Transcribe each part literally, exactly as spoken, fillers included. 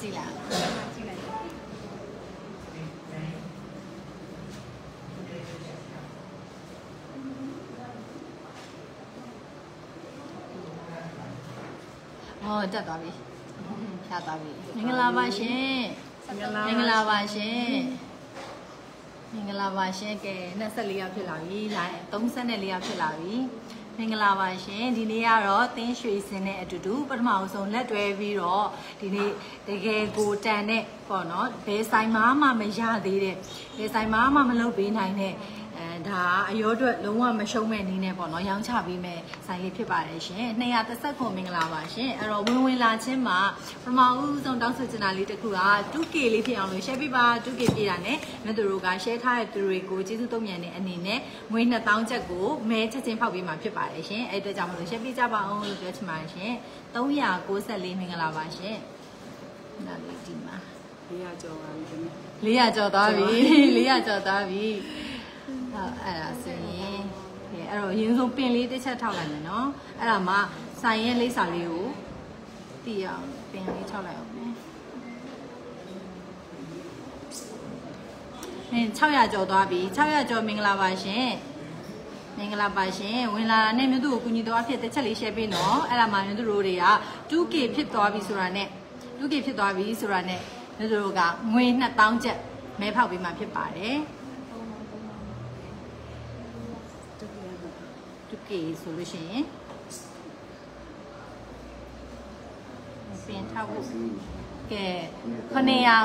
ကြည့်လားကြည့်လိုက်ဟောတက်သွားပြီဖြတ်သွားပြီမင်္ဂလာပါရှင်မင်္ဂလာပါရှင်မင်္ဂလာပါရှင်ကဲ၂၄ရောက်ဖြစ်လာပြီလာ၃၄ရောက်ဖြစ်လာပြီမင်္ဂလာပါရှင်ဒီနေ့ကတော့သင်းရွှေစင်နဲ့အတူတူပထမဆုံးလက်တွဲပြီးတော့ဒီနေ့တကယ်ကိုတန်တဲ့ပေါ့နော်ဘယ်ဆိုင်မှမမရသေးတဲ့ဘယ်ဆိုင်မှမမလုပ်ပေးနိုင်တဲ့အဲဒါအရောအတွက်လုံးဝမရှုံးမဲ့နည်းနဲ့ပေါ့နော်ရောင်းချပေးမဲ့ဆိုင်လေးဖြစ်ပါတယ်ရှင်၂၁၉မင်္ဂလာပါရှင်အဲ့တော့ဝင်ဝင်လာချင်းမှာပထမဦးဆုံးတောင်းဆိုချင်တာလေးတစ်ခုက two K လေးဖြစ်အောင်လို့ share ပေးပါ two K ပြည့်တာနဲ့မြတ်သူတို့က share ထားတဲ့သူတွေကိုကျေးဇူးတုံ့ပြန်တဲ့အနေနဲ့ငွေနှစ်သောင်းချက်ကိုမဲချက်ချင်းဖောက်ပေးမှာဖြစ်ပါတယ်ရှင်အဲ့အတွက်ကြောင့်မလို့ share ပေးကြပါအောင်လို့ပြောချင်ပါတယ်ရှင်၃၉၄မင်္ဂလာပါရှင်နားလေးဒီမှာ၄၀၀ကျော်ပါပြီ၄၀၀ကျော်သွားပြီ၄၀၀ကျော်သွားပြီဟုတ်အဲ့ဒါဆိုရင်အဲ့တော့အရင်ဆုံးပင်လေးတစ်ချက်ထောက်လိုက်မယ်နော်အဲ့ဒါမှဆိုင်ရဲ့လိပ်စာလေးကိုတည်အောင်ပင်လေးထောက်လိုက်အောင်မယ်အဲ၆၀၀ကျော်သွားပြီ၆၀၀ကျော်မင်္ဂလာပါရှင်မင်္ဂလာပါရှင်ဝင်လာတဲ့မြို့သူကိုကူညီတော်အဖြစ်တစ်ချက်လေး share ပေးနော်အဲ့ဒါမှမြို့သူတို့တွေက two K ဖြစ်သွားပြီဆိုတာနဲ့ two K ဖြစ်သွားပြီဆိုတာနဲ့မြို့သူတို့ကငွေနှစ်သောင်းကျပ်မဲဖောက်ပေးမှဖြစ်ပါတယ်two K ဆိုလို့ရှိရင်ပြင်ထားဖို့ကဲ900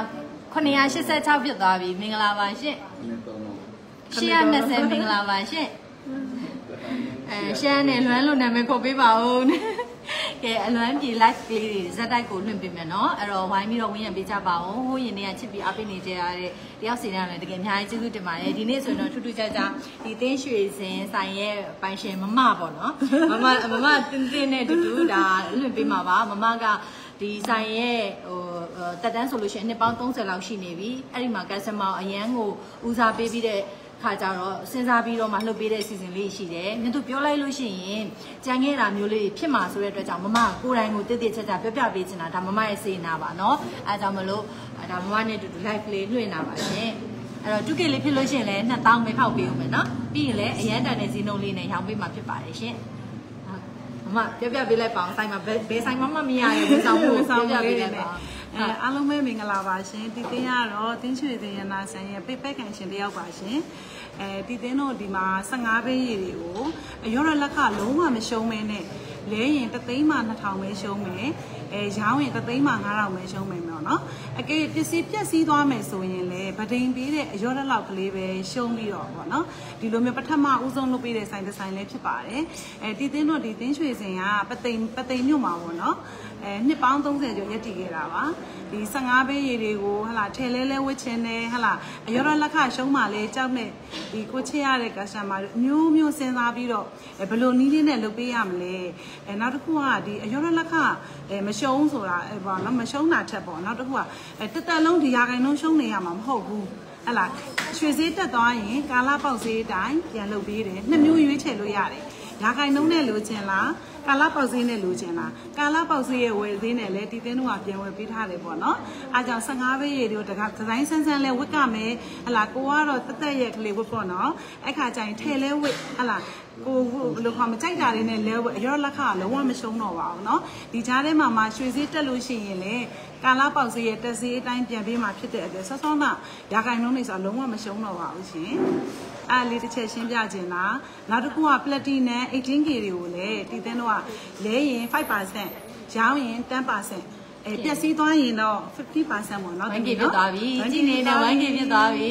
986ဖြစ်သွားပြီမင်္ဂလာပါရှင်ရှေ့ရ၂၀မင်္ဂလာပါရှင်အဲရှမ်းနဲ့လွမ်းလို့နာမည်ခေါ်ပေးပါဦးကဲအလွမ်းပြေ live လေးတွေဇက်တိုက်ကိုလွှင့်ပေးမယ်နော်အဲ့တော့ဝိုင်းပြီးတော့ဝင်ရပေးကြပါဦးဟိုရင်တွေကချစ်ပြီးအားပေးနေကြရတဲ့တယောက်စီတိုင်းလည်းတကယ်အများကြီးကျေးဇူးတင်ပါတယ်ဒီနေ့ဆိုရင်တော့ထူးထူးခြားခြားဒီသင်းရွှေစင်ဆိုင်ရဲ့ပိုင်ရှင်မမပေါ့နော်မမမမတင်းတင်းနဲ့တူတူဒါလွှင့်ပေးမှာပါမမကဒီဆိုင်ရဲ့ဟိုတက်တန်းဆိုလို့ရှိရင်နှစ်ပေါင်း၃၀လောက်ရှိနေပြီအဲ့ဒီမှာ customer အရန်ကိုဦးစားပေးပြီးတဲ့ခါကြတော့စဉ်းစားပြီးတော့မှလှုပ်ပေးတဲ့ season လေးရှိတယ်။မြင်သူပြောလိုက်လို့ရှိရင်ကြံခဲ့တာမျိုးလေးဖြစ်မှာဆိုတဲ့အတွက်ကြောင့်မမကိုယ်တိုင်ကိုတည်တည်ချာချာပြောပြပေးချင်တာဒါမမရဲ့စေနာပါနော်။အဲဒါကြောင့်မလို့ဒါမမနဲ့တူတူ live လေးလွှင့်လာပါရှင်။အဲ့တော့ two K လေးဖြစ်လို့ရှိရင်လည်းနှစ်သောင်းပဲဖောက်ပေးဦးမယ်နော်။ပြီးရင်လည်းအရန်တန်တဲ့ဈေးနှုန်းလေးနဲ့ရောင်းပေးမှာဖြစ်ပါတယ်ရှင်။မမပြောပြပေးလိုက်ပါအောင်ဆိုင်မှာဘယ်ဆိုင်မှမမရရဲ့ဝန်ဆောင်မှုပြောပြပေးလိုက်ပါအဲအားလုံးပဲမင်္ဂလာပါရှင်ဒီသင်းကတော့သင်းရွှေသင်းရနာဆိုင်ရဲ့ပိတ်ပက်ကန်ရှင်တယောက်ပါရှင်အဲဒီသင်းတို့ဒီမှာ၁၅ဘေးရည်တွေကိုအရောရလက်ကလုံးဝမရှုံးမဲနဲ့လဲရင်တသိန်းမှနှစ်ထောင်ပဲရှုံးမယ်အဲရောင်းရင်တသိန်းမှငါးထောင်ပဲရှုံးမယ်ပေါ့နော်အကယ်ပစ္စည်းပြက်စီးသွားမယ်ဆိုရင်လည်းဗဒိန်ပေးတဲ့အရောရလောက်ကလေးပဲရှုံးပြီးတော့ပေါ့နော်ဒီလိုမျိုးပထမဦးဆုံးလုပ်ပေးတဲ့ဆိုင်တစ်ဆိုင်လေးဖြစ်ပါတယ်အဲဒီသင်းတို့ဒီသင်းရွှေစင်ကပသိမ်ပသိမ်မြို့မှာပေါ့နော်အဲနှစ်ပေါင်း၃၀ကျော်ရက်တည်ခဲ့တာပါဒီ၁၅ဘေးရည်တွေကိုဟလာထဲလဲလဲဝစ်ချင်းတယ်ဟလာအရောရလက်ခရှုံးမှလဲကြောက်နဲ့ဒီကိုချစ်ရတဲ့ customer တွေမျိုးမျိုးစဉ်းစားပြီးတော့ဘယ်လိုနည်းလေးနဲ့လုပ်ပေးရမလဲအဲနောက်တစ်ခုကဒီအရောရလက်ခအဲမရှုံးဆိုတာအဲပေါ့နော်မရှုံးတာထက်ပေါ့နောက်တစ်ခုကအဲတက်တက်လုံးဒီရာခိုင်နှုန်းရှုံးနေရမှာမဟုတ်ဘူးဟလာရွှေဈေးတက်သွားရင်ကာလာပေါက်ဈေးအတိုင်းပြန်လုပ်ပေးတယ်နှစ်မျိုးရွေးချယ်လို့ရတယ်ရာခိုင်နှုန်းနဲ့လိုချင်လားကာလာပေါက်ဈေးနဲ့လိုချင်လားကာလာပေါက်ဈေးရဲ့ဝယ်ဈေးနဲ့လည်းဒီသင်းတို့ကပြန်ဝယ်ပေးထားတယ်ပေါ့နော်အားကြောင့်၁၅ဘေးရည်တို့တခါဒီဇိုင်းဆန်းဆန်းလဲဝတ်ကမယ်ဟလာကိုကတော့တက်တက်ရဲ့ကလေးဝတ်ပေါ့နော်အဲ့ခါကျရင်ထဲလဲဝတ်ဟလာကိုဘယ်လိုခေါ်မကြိုက်တာလေးနဲ့လဲဝတ်အရောလက်ခလုံးဝမရှုံးတော့ပါဘူးနော်ဒီကြားထဲမှာမှရွှေဈေးတက်လို့ရှိရင်လေကာလာပေါက်ဈေးရဲ့တက်ဈေးအတိုင်းပြန်ပေးမှဖြစ်တဲ့အတွက်ဆောဆောနာရာခိုင်နှုန်းနေဆိုလုံးဝမရှုံးတော့ပါဘူးရှင်အဲ့လေးတစ်ချက်ရှင်းပြခြင်းလားနောက်တစ်ခုက platinum eighteen K တွေကိုလည်းဒီသင်းတို့ကလဲရင်five percent ရောင်းရင်ten percent အဲပျက်စီးသွားရင်တော့fifty percent ပေါ့နော် one K ဖြစ်သွားပြီကြည့်နေတဲ့ one K ဖြစ်သွားပြီ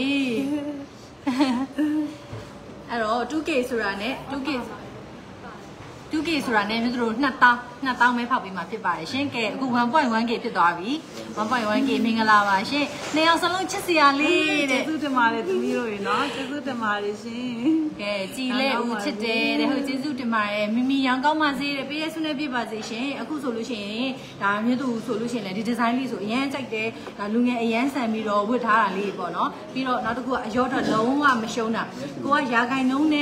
အဲ့တော့ two K ဆိုတာနဲ့ two K two K ဆိုတာနဲ့မြို့တို့နှစ်သောင်းနှစ်သောင်းပဲဖောက်ပေးမှာဖြစ်ပါတယ်ရှင်ကဲအခု one point one K ဖြစ်သွားပြီ one point one K မင်္ဂလာပါရှင်နှစ်ယောက်စလုံးချစ်စရာလေးတဲ့ကျေးဇူးတင်ပါတယ်သမီးတို့ရေနော်ကျေးဇူးတင်ပါတယ်ရှင်ကဲကြည်လဲဦးချစ်တယ်တဲ့ဟုတ်ကျေးဇူးတင်ပါတယ်မိမိရောင်ကောင်းပါစေတဲ့ပေးရဆုနဲ့ပြပါစေရှင်အခုဆိုလို့ရှိရင်ဒါမြို့တို့ဆိုလို့ရှိရင်လည်းဒီဒီဇိုင်းလေးဆိုအရန်ကြိုက်တယ်ဒါလူငယ်အရန်ဆန်ပြီးတော့ဝတ်ထားတာလေးပေါ့နော်ပြီးတော့နောက်တစ်ခုကအရောတော့လုံးဝမရှုံးတာကိုကရာခိုင်နှုန်းနဲ့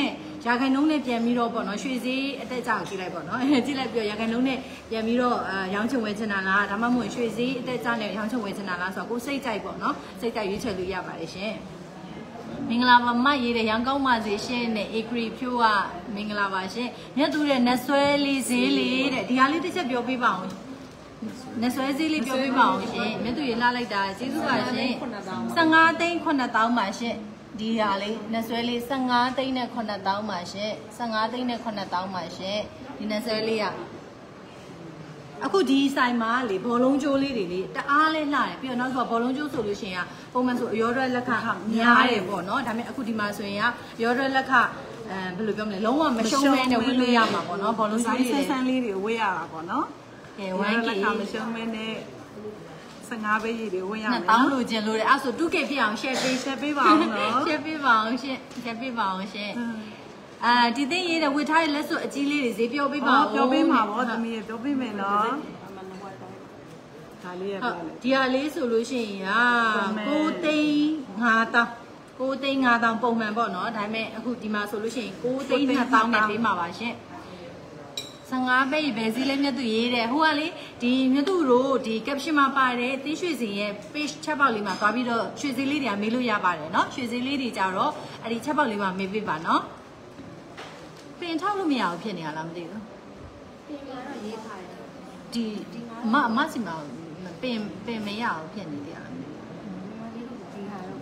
ရာခိုင်နှုန်းနဲ့ပြန်ပြီးတော့ပေါ့နော်ရွှေစည်းအတက်ကြောက်ကြည့်လိုက်ပေါ့နော်ကြည့်လိုက်ပြီးရာခိုင်နှုန်းနဲ့ပြန်ပြီးတော့ရောင်းချဝယ်ချင်တာလားဒါမှမဟုတ်ရွှေစည်းအတက်ကြောက်နဲ့ရောင်းချဝယ်ချင်တာလားဆိုတော့ကိုစိတ်ကြိုက်ပေါ့နော်စိတ်ကြိုက်ရွေးချယ်လို့ရပါတယ်ရှင်မင်္ဂလာပါမရေးတဲ့ရောင်းကောင်းပါစေရှင်နဲ့အေဂရီဖြိုးကမင်္ဂလာပါရှင်မြတ်သူတဲ့နတ်ဆွဲလေးဈေးလေးတဲ့ဒီဟာလေးတစ်ချက်ပြောပြပါအောင်နတ်ဆွဲဈေးလေးပြောပြပါအောင်ရှင်မြတ်သူရေလှလိုက်တာကျေးဇူးပါရှင်ဆယ့်ငါးသိန်းခုနှစ်သောင်းပါရှင်ဒီဟာလေးနတ်ဆွဲလေးဆယ့်ငါးသိန်းနဲ့ခုနှစ်သောင်းပါရှင်ဆယ့်ငါးသိန်းနဲ့ခုနှစ်သောင်းပါရှင်ဒီနတ်ဆွဲလေးကအခုဒီဆိုင်မှာလေဘောလုံးကျိုးလေးတွေလေတအားလေးလှတယ်ပြီးတော့နောက်ဆိုဘောလုံးကျိုးဆိုလို့ရှိရင်ပုံမှန်ဆိုအရောရွက်လက်ခများတယ်ပေါ့နော်ဒါပေမဲ့အခုဒီမှာဆိုရင်ကရောရွက်လက်ခအဲဘယ်လိုပြောမလဲလုံးဝမရှုံးမဲနဲ့ဝေးလို့ရမှာပေါ့နော်ဘောလုံးကျိုးလေးဆန်းဆန်းလေးတွေဝေးရတာပေါ့နော်ကဲ one k မရှုံးမဲနဲ့ဆယ့်ငါးပဲရည်တွေဝေးရမယ်နော်တောင်းလို့ကျင်လို့တယ်အဲ့ဆို two k ဖြစ်အောင် share ပေး share ပေးပါအောင်နော် share ပေးပါအောင်ရှင် share ပေးပါအောင်ရှင်အာဒီသိရေးတဲ့ဝေထားရဲ့လက်စွပ်အကြီးလေးတွေဈေးပြောပေးပါဦးပြောပေးမှာပေါ့သမီးရပြောပေးမယ်နော်ဒါလေးရပြောလေဒီဟာလေးဆိုလို့ရှိရင်ဟာကိုသိန်းငါးတောင်းကိုသိန်းငါးတောင်းပုံမှန်ပေါ့နော်ဒါပေမဲ့အခုဒီမှာဆိုလို့ရှိရင်ကိုသိန်းနှစ်တောင်းနဲ့ပေးမှာပါရှင်ဆယ့်ငါးပဲပဲဈေးလေးမြတ်သူရေးတဲ့ဟိုကလေဒီမြတ်သူတို့ဒီ caption မှာပါတယ်သင်းရွှေစင်ရဲ့ page ချက်ပေါက်လေးမှာသွားပြီးတော့ရွှေစည်းလေးတွေကမေးလို့ရပါတယ်เนาะရွှေစည်းလေးတွေကြတော့အဲ့ဒီချက်ပေါက်လေးမှာမေးပေးပါเนาะပင်ထောက်လို့မရဘူးဖြစ်နေရလားမသိဘူးပင်ကတော့ရေးထားတယ်ဒီမမစီမပင်ပင်မရဘူးဖြစ်နေတယ်ဒီဟာတော့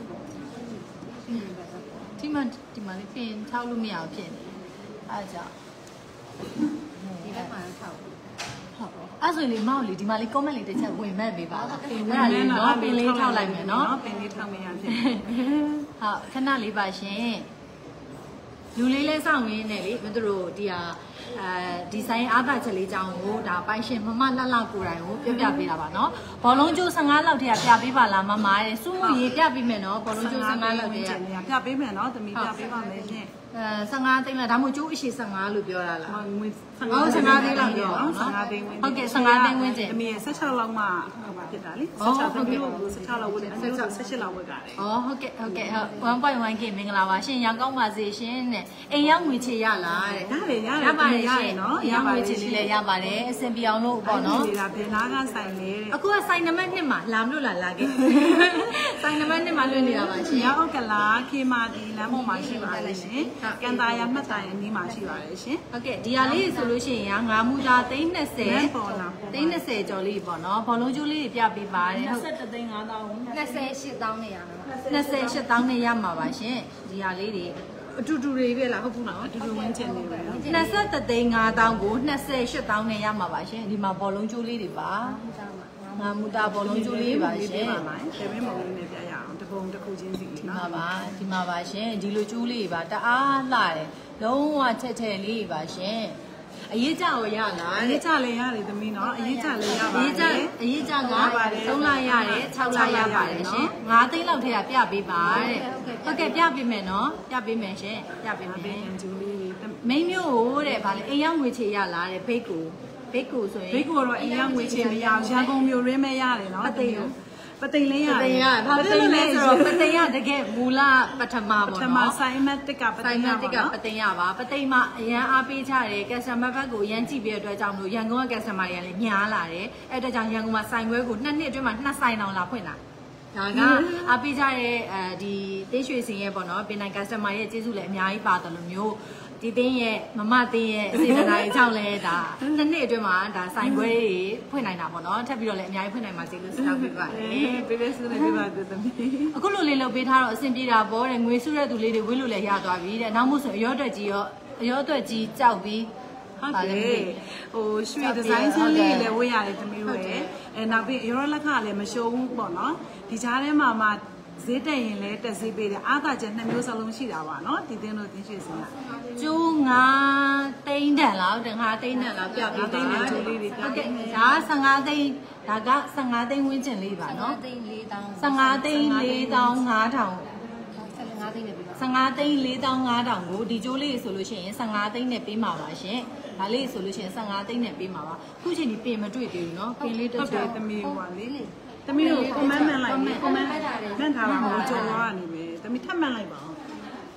ဒီမှာဒီမှာလေးပင်ထောက်လို့မရဘူးဖြစ်နေအဲ့ကြောင့်ဒီဘက်မှာထောက်ဟုတ်အဲ့ဆိုလေမောက်လေဒီမှာလေး comment လေးတစ်ချက်ဝင်မဲ့ပေးပါပင်ကလေးเนาะပင်လေးထောက်လိုက်မယ်เนาะပင်လေးထောက်မရဖြစ်ဟုတ်ခဏလေးပါရှင်လူလေးလဲစောင့်ရင်းနဲ့လေမတို့ဒီဟာအဲဒီဇိုင်းအားသာချက်လေးကြောင်းကိုဒါပိုင်ရှင်မမလှလှကိုယ်တိုင်ကိုပြပြပေးတာပါเนาะဘောလုံးကျိုးဆယ့်ငါးလောက်တည်းကပြပေးပါလားမမရဲ့စူးမှုရေးပြပေးမယ်เนาะဘောလုံးကျိုးဆယ့်ငါးလောက်တည်းကပြပေးမယ်เนาะသမီးပြပေးပါမယ်ရှင်အဲဆယ့်ငါးသိန်းလားဒါမှမဟုတ်ကျိုးအရှိဆယ့်ငါးလို့ပြောတာလားငွေဆယ့်ငါးသိန်းလောက်ပြောเนาะဆယ့်ငါးသိန်းဝင်ဟုတ်ကဲ့ဆယ့်ငါးသိန်းဝင်ကျင်သမီးရဲ့ဆယ့်ခြောက်လောက်မှဟိုမှာဖြစ်တာလေဆယ့်ခြောက်သမီးတို့ဆယ့်ခြောက်လောက်ဝင်တယ်ဆယ့်ခြောက်ဆယ့်ရှစ်လောက်ဝင်ကြတယ်ဩဟုတ်ကဲ့ဟုတ်ကဲ့ဟုတ် one point one k မင်္ဂလာပါရှင်ရောင်ကောင်းပါစေရှင်တဲ့အိမ်ရောက်ငွေချေရလားတဲ့ရတယ်ရတယ်ရပါတယ်ရှင်နော်ရငွေချေလေးလည်းရပါတယ်အဆင်ပြေအောင်လို့ပေါ့နော်ဒါဘယ်နာကဆိုင်လဲတဲ့အခုကဆိုင်နံပါတ်နှစ်မှာလာမလို့လားလာခဲ့ဆိုင်နံပါတ်နှစ်မှာလွှင့်နေတာပါရှင်ရောက်ဟုတ်ကလားခေမာဒီလမ်းပေါ်မှာရှိပါတယ်ရှင်ကန်တာရမှတ်တာရနီးမှာရှိပါတယ်ရှင်ဟုတ်ကဲ့ဒီဟာလေးဆိုလို့ရှိရင်ငါမူတာသိန်း၂၀ပေါ်လာသိန်း၂၀ကျော်လေးပေါ့နော်ဘောလုံးကျိုးလေးတွေပြပေးပါတယ်ဟုတ်၂၁သိန်း၅သောင်း၂၈သောင်းနဲ့ရမှာပါ၂၈သောင်းနဲ့ရမှာပါရှင်ဒီဟာလေးတွေအတူတူတွေပဲလားဟုတ်ဘူးနော်အတူတူဝင်းချင်နေပဲနော်၂၁သိန်း၅သောင်းကို၂၈သောင်းနဲ့ရမှာပါရှင်ဒီမှာဘောလုံးကျိုးလေးတွေပါငါမူတာဘောလုံးကျိုးလေးပါရှင်တယ်မင်းမောင်လေးနဲ့ပြရအောင်တပုံတစ်ခုချင်းစီလေးနော်ဒီမှာပါဒီမှာပါရှင်ဒီလိုကျိုးလေးပါတအားလှတယ်လုံးဝချက်ချက်လေးပါရှင်အရေးကြရောရလားအရေးကြလည်းရတယ်သမီးနော်အရေးကြလည်းရပါတယ်အရေးကြကသုံးလရတယ်၆လရပါတယ်ရှင်ငါးသိန်းလောက်ထဲကပြပေးပါတဲ့ဟုတ်ကဲ့ပြပေးမယ်နော်ပြပေးမယ်ရှင်ပြပေးမယ်ဂျူလီမိန်းမျိုးကိုတဲ့ဗာလေအိမ်ရောက်ငွေချေရလားတဲ့ဘိတ်ကိုဘိတ်ကိုဆိုရင်ဘိတ်ကိုတော့အိမ်ရောက်ငွေချေမရဘူးရန်ကုန်မြို့ရင်းမဲရတယ်နော်ပသိမ်ပသိမ်လေးရတယ်ပသိမ်ရဘာပသိမ်လဲဆိုတော့ပသိမ်ရတကယ်မူလပထမပေါ့နော်ပထမဆိုင်မတ်တစ်ကပသိမ်ရပါနော်ပသိမ်ရပါပသိမ်မှာအရန်အားပေးကြတယ်ကက်စတမာဘက်ကိုရန်ကြည့်ပြီးအတွက်ကြောင့်မလို့ရန်ကုန်ကကက်စတမာတွေကလည်းများလာတယ်အဲ့အတွက်ကြောင့်ရန်ကုန်မှာဆိုင်ခွဲကိုနှစ်နှစ်အတွင်းမှာနှစ်ဆိုင်တောင်လာဖွင့်တာဒါကအားပေးကြတဲ့အဲဒီတေးရွှေစင်ရဲ့ပေါ့နော်ပင်နိုင်ကက်စတမာရဲ့ကျေးဇူးလည်းအများကြီးပါတယ်လို့မျိုးဒီတင်းရဲ့မမတင်းရဲ့အစီအစဉ်အကြောင်းလဲဒါနှစ်နှစ်အတွင်းမှာဒါဆိုင်ခွဲတွေဖွင့်နိုင်တာပေါ့နော်ထပ်ပြီးတော့လည်းအများကြီးဖွင့်နိုင်ပါစေလို့ဆုတောင်းပေးပါတယ်ပေးပေးဆုနေပေးပါသေးသမီးအခုလိုလေးလုပ်ပေးထားတော့အဆင်ပြေတာပေါ့တဲ့ငွေစုတဲ့သူလေးတွေဝေးလို့လည်းရသွားပြီတဲ့နောက်မို့ဆိုအရောအတွက်ကြီးရောအရောအတွက်ကြီးကြောက်ပြီးဟုတ်တယ်ဟိုရွှေဒီဇိုင်းဆန်းလေးလည်းဝေးရတယ်သမီးတို့ရဲ့အဲနောက်ပြီးရောလက်ခလည်းမရှုံးဘူးပေါ့နော်ဒီကြားထဲမှာမှဈေးတက်ရင်လည်းတက်ဈေးပေးတယ်အားသာချက်နှစ်မျိုးစလုံးရှိတာပါเนาะဒီတင်းတို့တင်းရွှေစင်ကကျိုးငါသိန်းတန်လောက်တငါသိန်းတန်လောက်ပြပေးသိန်းနဲ့ကျိုးလေးတွေဟုတ်ကဲ့ဒါဆယ့်ငါးသိန်းဒါကဆယ့်ငါးသိန်းဝန်းကျင်လေးပါเนาะဆယ့်ငါးသိန်းလေးသောင်းငါးထောင်ဆယ့်ငါးသိန်းနဲ့ပေးပါဆယ့်ငါးသိန်းလေးသောင်းငါးထောင်ကိုဒီကျိုးလေးဆိုလို့ရှိရင်ဆယ့်ငါးသိန်းနဲ့ပေးမှာပါရှင်ဒါလေးဆိုလို့ရှိရင်ဆယ့်ငါးသိန်းနဲ့ပေးမှာပါခုချိန်ဒီပင်မတွေ့သေးဘူးเนาะပင်လေးတစ်ချက်သမီးဟိုပါလေသမီးတို့ comment မှန်လိုက် comment မှန်ထားပါဦးကြော်သွားနေပဲသမီးထပ်မှန်လိုက်ပါဦး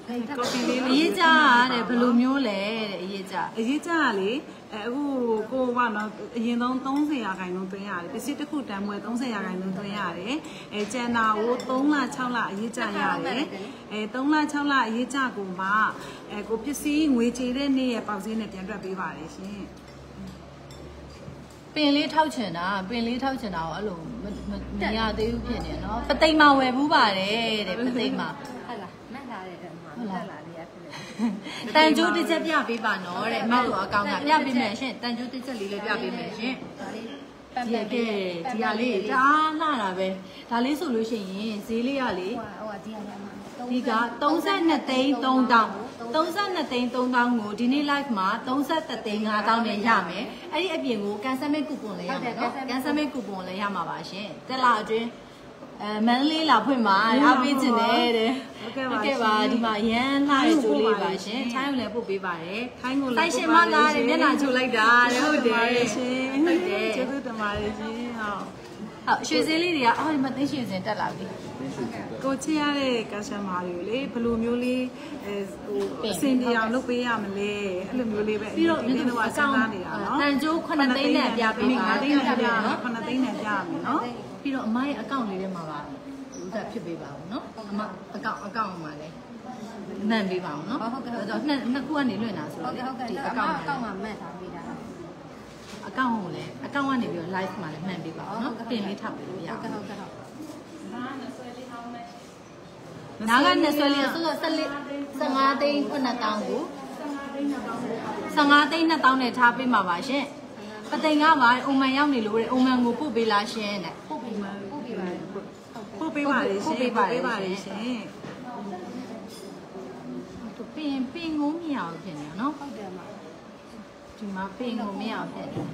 ကော်ဖီလေးအရေးကြတဲ့ဘယ်လိုမျိုးလဲတဲ့အရေးကြအရေးကြလေအခုကိုကနော်အရင်ဆုံးသုံးဆယ်ရာခိုင်နှုန်းသွင်းရတယ်ပစ္စည်းတစ်ခုတန်မွေသုံးဆယ်ရာခိုင်နှုန်းသွင်းရတယ်အဲကျန်တာကိုသုံးလခြောက်လအရေးကြရတယ်အဲသုံးလခြောက်လအရေးကြကိုမှအဲကိုပစ္စည်းငွေချေတဲ့နေ့ရဲ့ပေါက်ဈေးနဲ့ပြန်တွက်ပေးပါတယ်ရှင်ပင်လေးထောက်ချင်တာပင်လေးထောက်ချင်တာကိုအဲ့လိုမရသေးဘူးဖြစ်နေနော်ပသိမ်မှာဝယ်ဘူးပါတယ်တဲ့ပသိမ်မှာဟုတ်လားမှတ်လာတဲ့အဲ့မှာမှတ်လာလေးရဖြစ်တယ်တန်ကျိုးတစ်ချက်ပြပေးပါနော်တဲ့မောက်တော့အကောင့်ကပြပေးမယ်ရှင်တန်ကျိုးတစ်ချက်လေးလည်းပြပေးမယ်ရှင်ဒီကဲဒီဟာလေးဒါလာတာပဲဒါလေးဆိုလို့ရှိရင်ဈေးလေးကလေဟိုဟိုဒီဟာမှာဒီကသုံး၂သိန်းသုံးတောင်းသုံး၂သိန်းသုံးတောင်းကိုဒီနေ့ live မှာသုံး၁သိန်း၅တောင်းနဲ့ရမယ်အဲ့ဒီအပြင်ကို cancel ကူပွန်လည်းရမယ်နော် cancel ကူပွန်လည်းရမှာပါရှင်တက်လာအတွင်းအဲမန်းလေးလာဖွင့်မှာအားပေးခြင်းနဲ့တဲ့ဟုတ်ကဲ့ပါဒီမှာရန်လာတဲ့ကျိုးလေးပါရှင်ထိုင်းကိုလည်းပို့ပေးပါတယ်ထိုင်းကိုလည်းပို့ရှင်မသားတဲ့မျက်နှာချိုလိုက်တာတဲ့ဟုတ်တယ်ရှင်ဟုတ်တယ်ကျေးဇူးတင်ပါတယ်ရှင်ဟုတ်ဟုတ်ရွှေစည်းလေးတွေကအော်ဒီမှာသိရွှေစင်တက်လာပြီကိုချစ်ရတဲ့ customer တွေကိုလေဘယ်လိုမျိုးလေးအဲဟိုအစင်တရားလုပ်ပေးရမလဲအဲ့လိုမျိုးလေးပဲပြီးတော့ဒီလိုအကောင့်နေတာနော်တန်ကျိုးခုနှစ်သိန်းနဲ့ပြပေးပါ၅သိန်းနဲ့ပြနော်ခုနှစ်သိန်းနဲ့ပြရမယ်နော်ပြီးတော့အမရဲ့အကောင့်လေးထဲမှာပါဥစ္စာဖြစ်ပေးပါဦးနော်အမအကောင့်အကောင့်မှာလည်းမှန်ပေးပါဦးနော်ဟုတ်ကဲ့ဟုတ်ကဲ့နှစ်နှစ်ခုကနေလွှင့်တာဆိုတော့ဒီအကောင့်အကောင့်မှာမှတ်ထားပေးတာအကောင့်ကိုလည်းအကောင့်ကနေပြီးတော့ live မှာလည်းမှန်ပေးပါဦးနော်အပြင်လေးထောက်ပေးလို့ရအောင်ဟုတ်ကဲ့ဟုတ်ကဲ့နာကနဲ့ဆွဲလေးဆိုတော့၁၅သိန်းခုနှစ်တောင်းကို၁၅သိန်းနှစ်တောင်းနဲ့ထားပေးမှာပါရှင်ပသိမ်ကပါအုံမန်ရောက်နေလို့တဲ့အုံမန်ကိုပို့ပေးလားရှင်တဲ့ပို့ပေးပါပို့ပေးပါပို့ပေးပါလေရှင်ပို့ပေးပါလေရှင်သူပင်ပင်ကိုမရအောင်ဖြစ်နေနော်ဟုတ်တယ်မဒီမှာပင်ကိုမရအောင်ဖြစ်နေ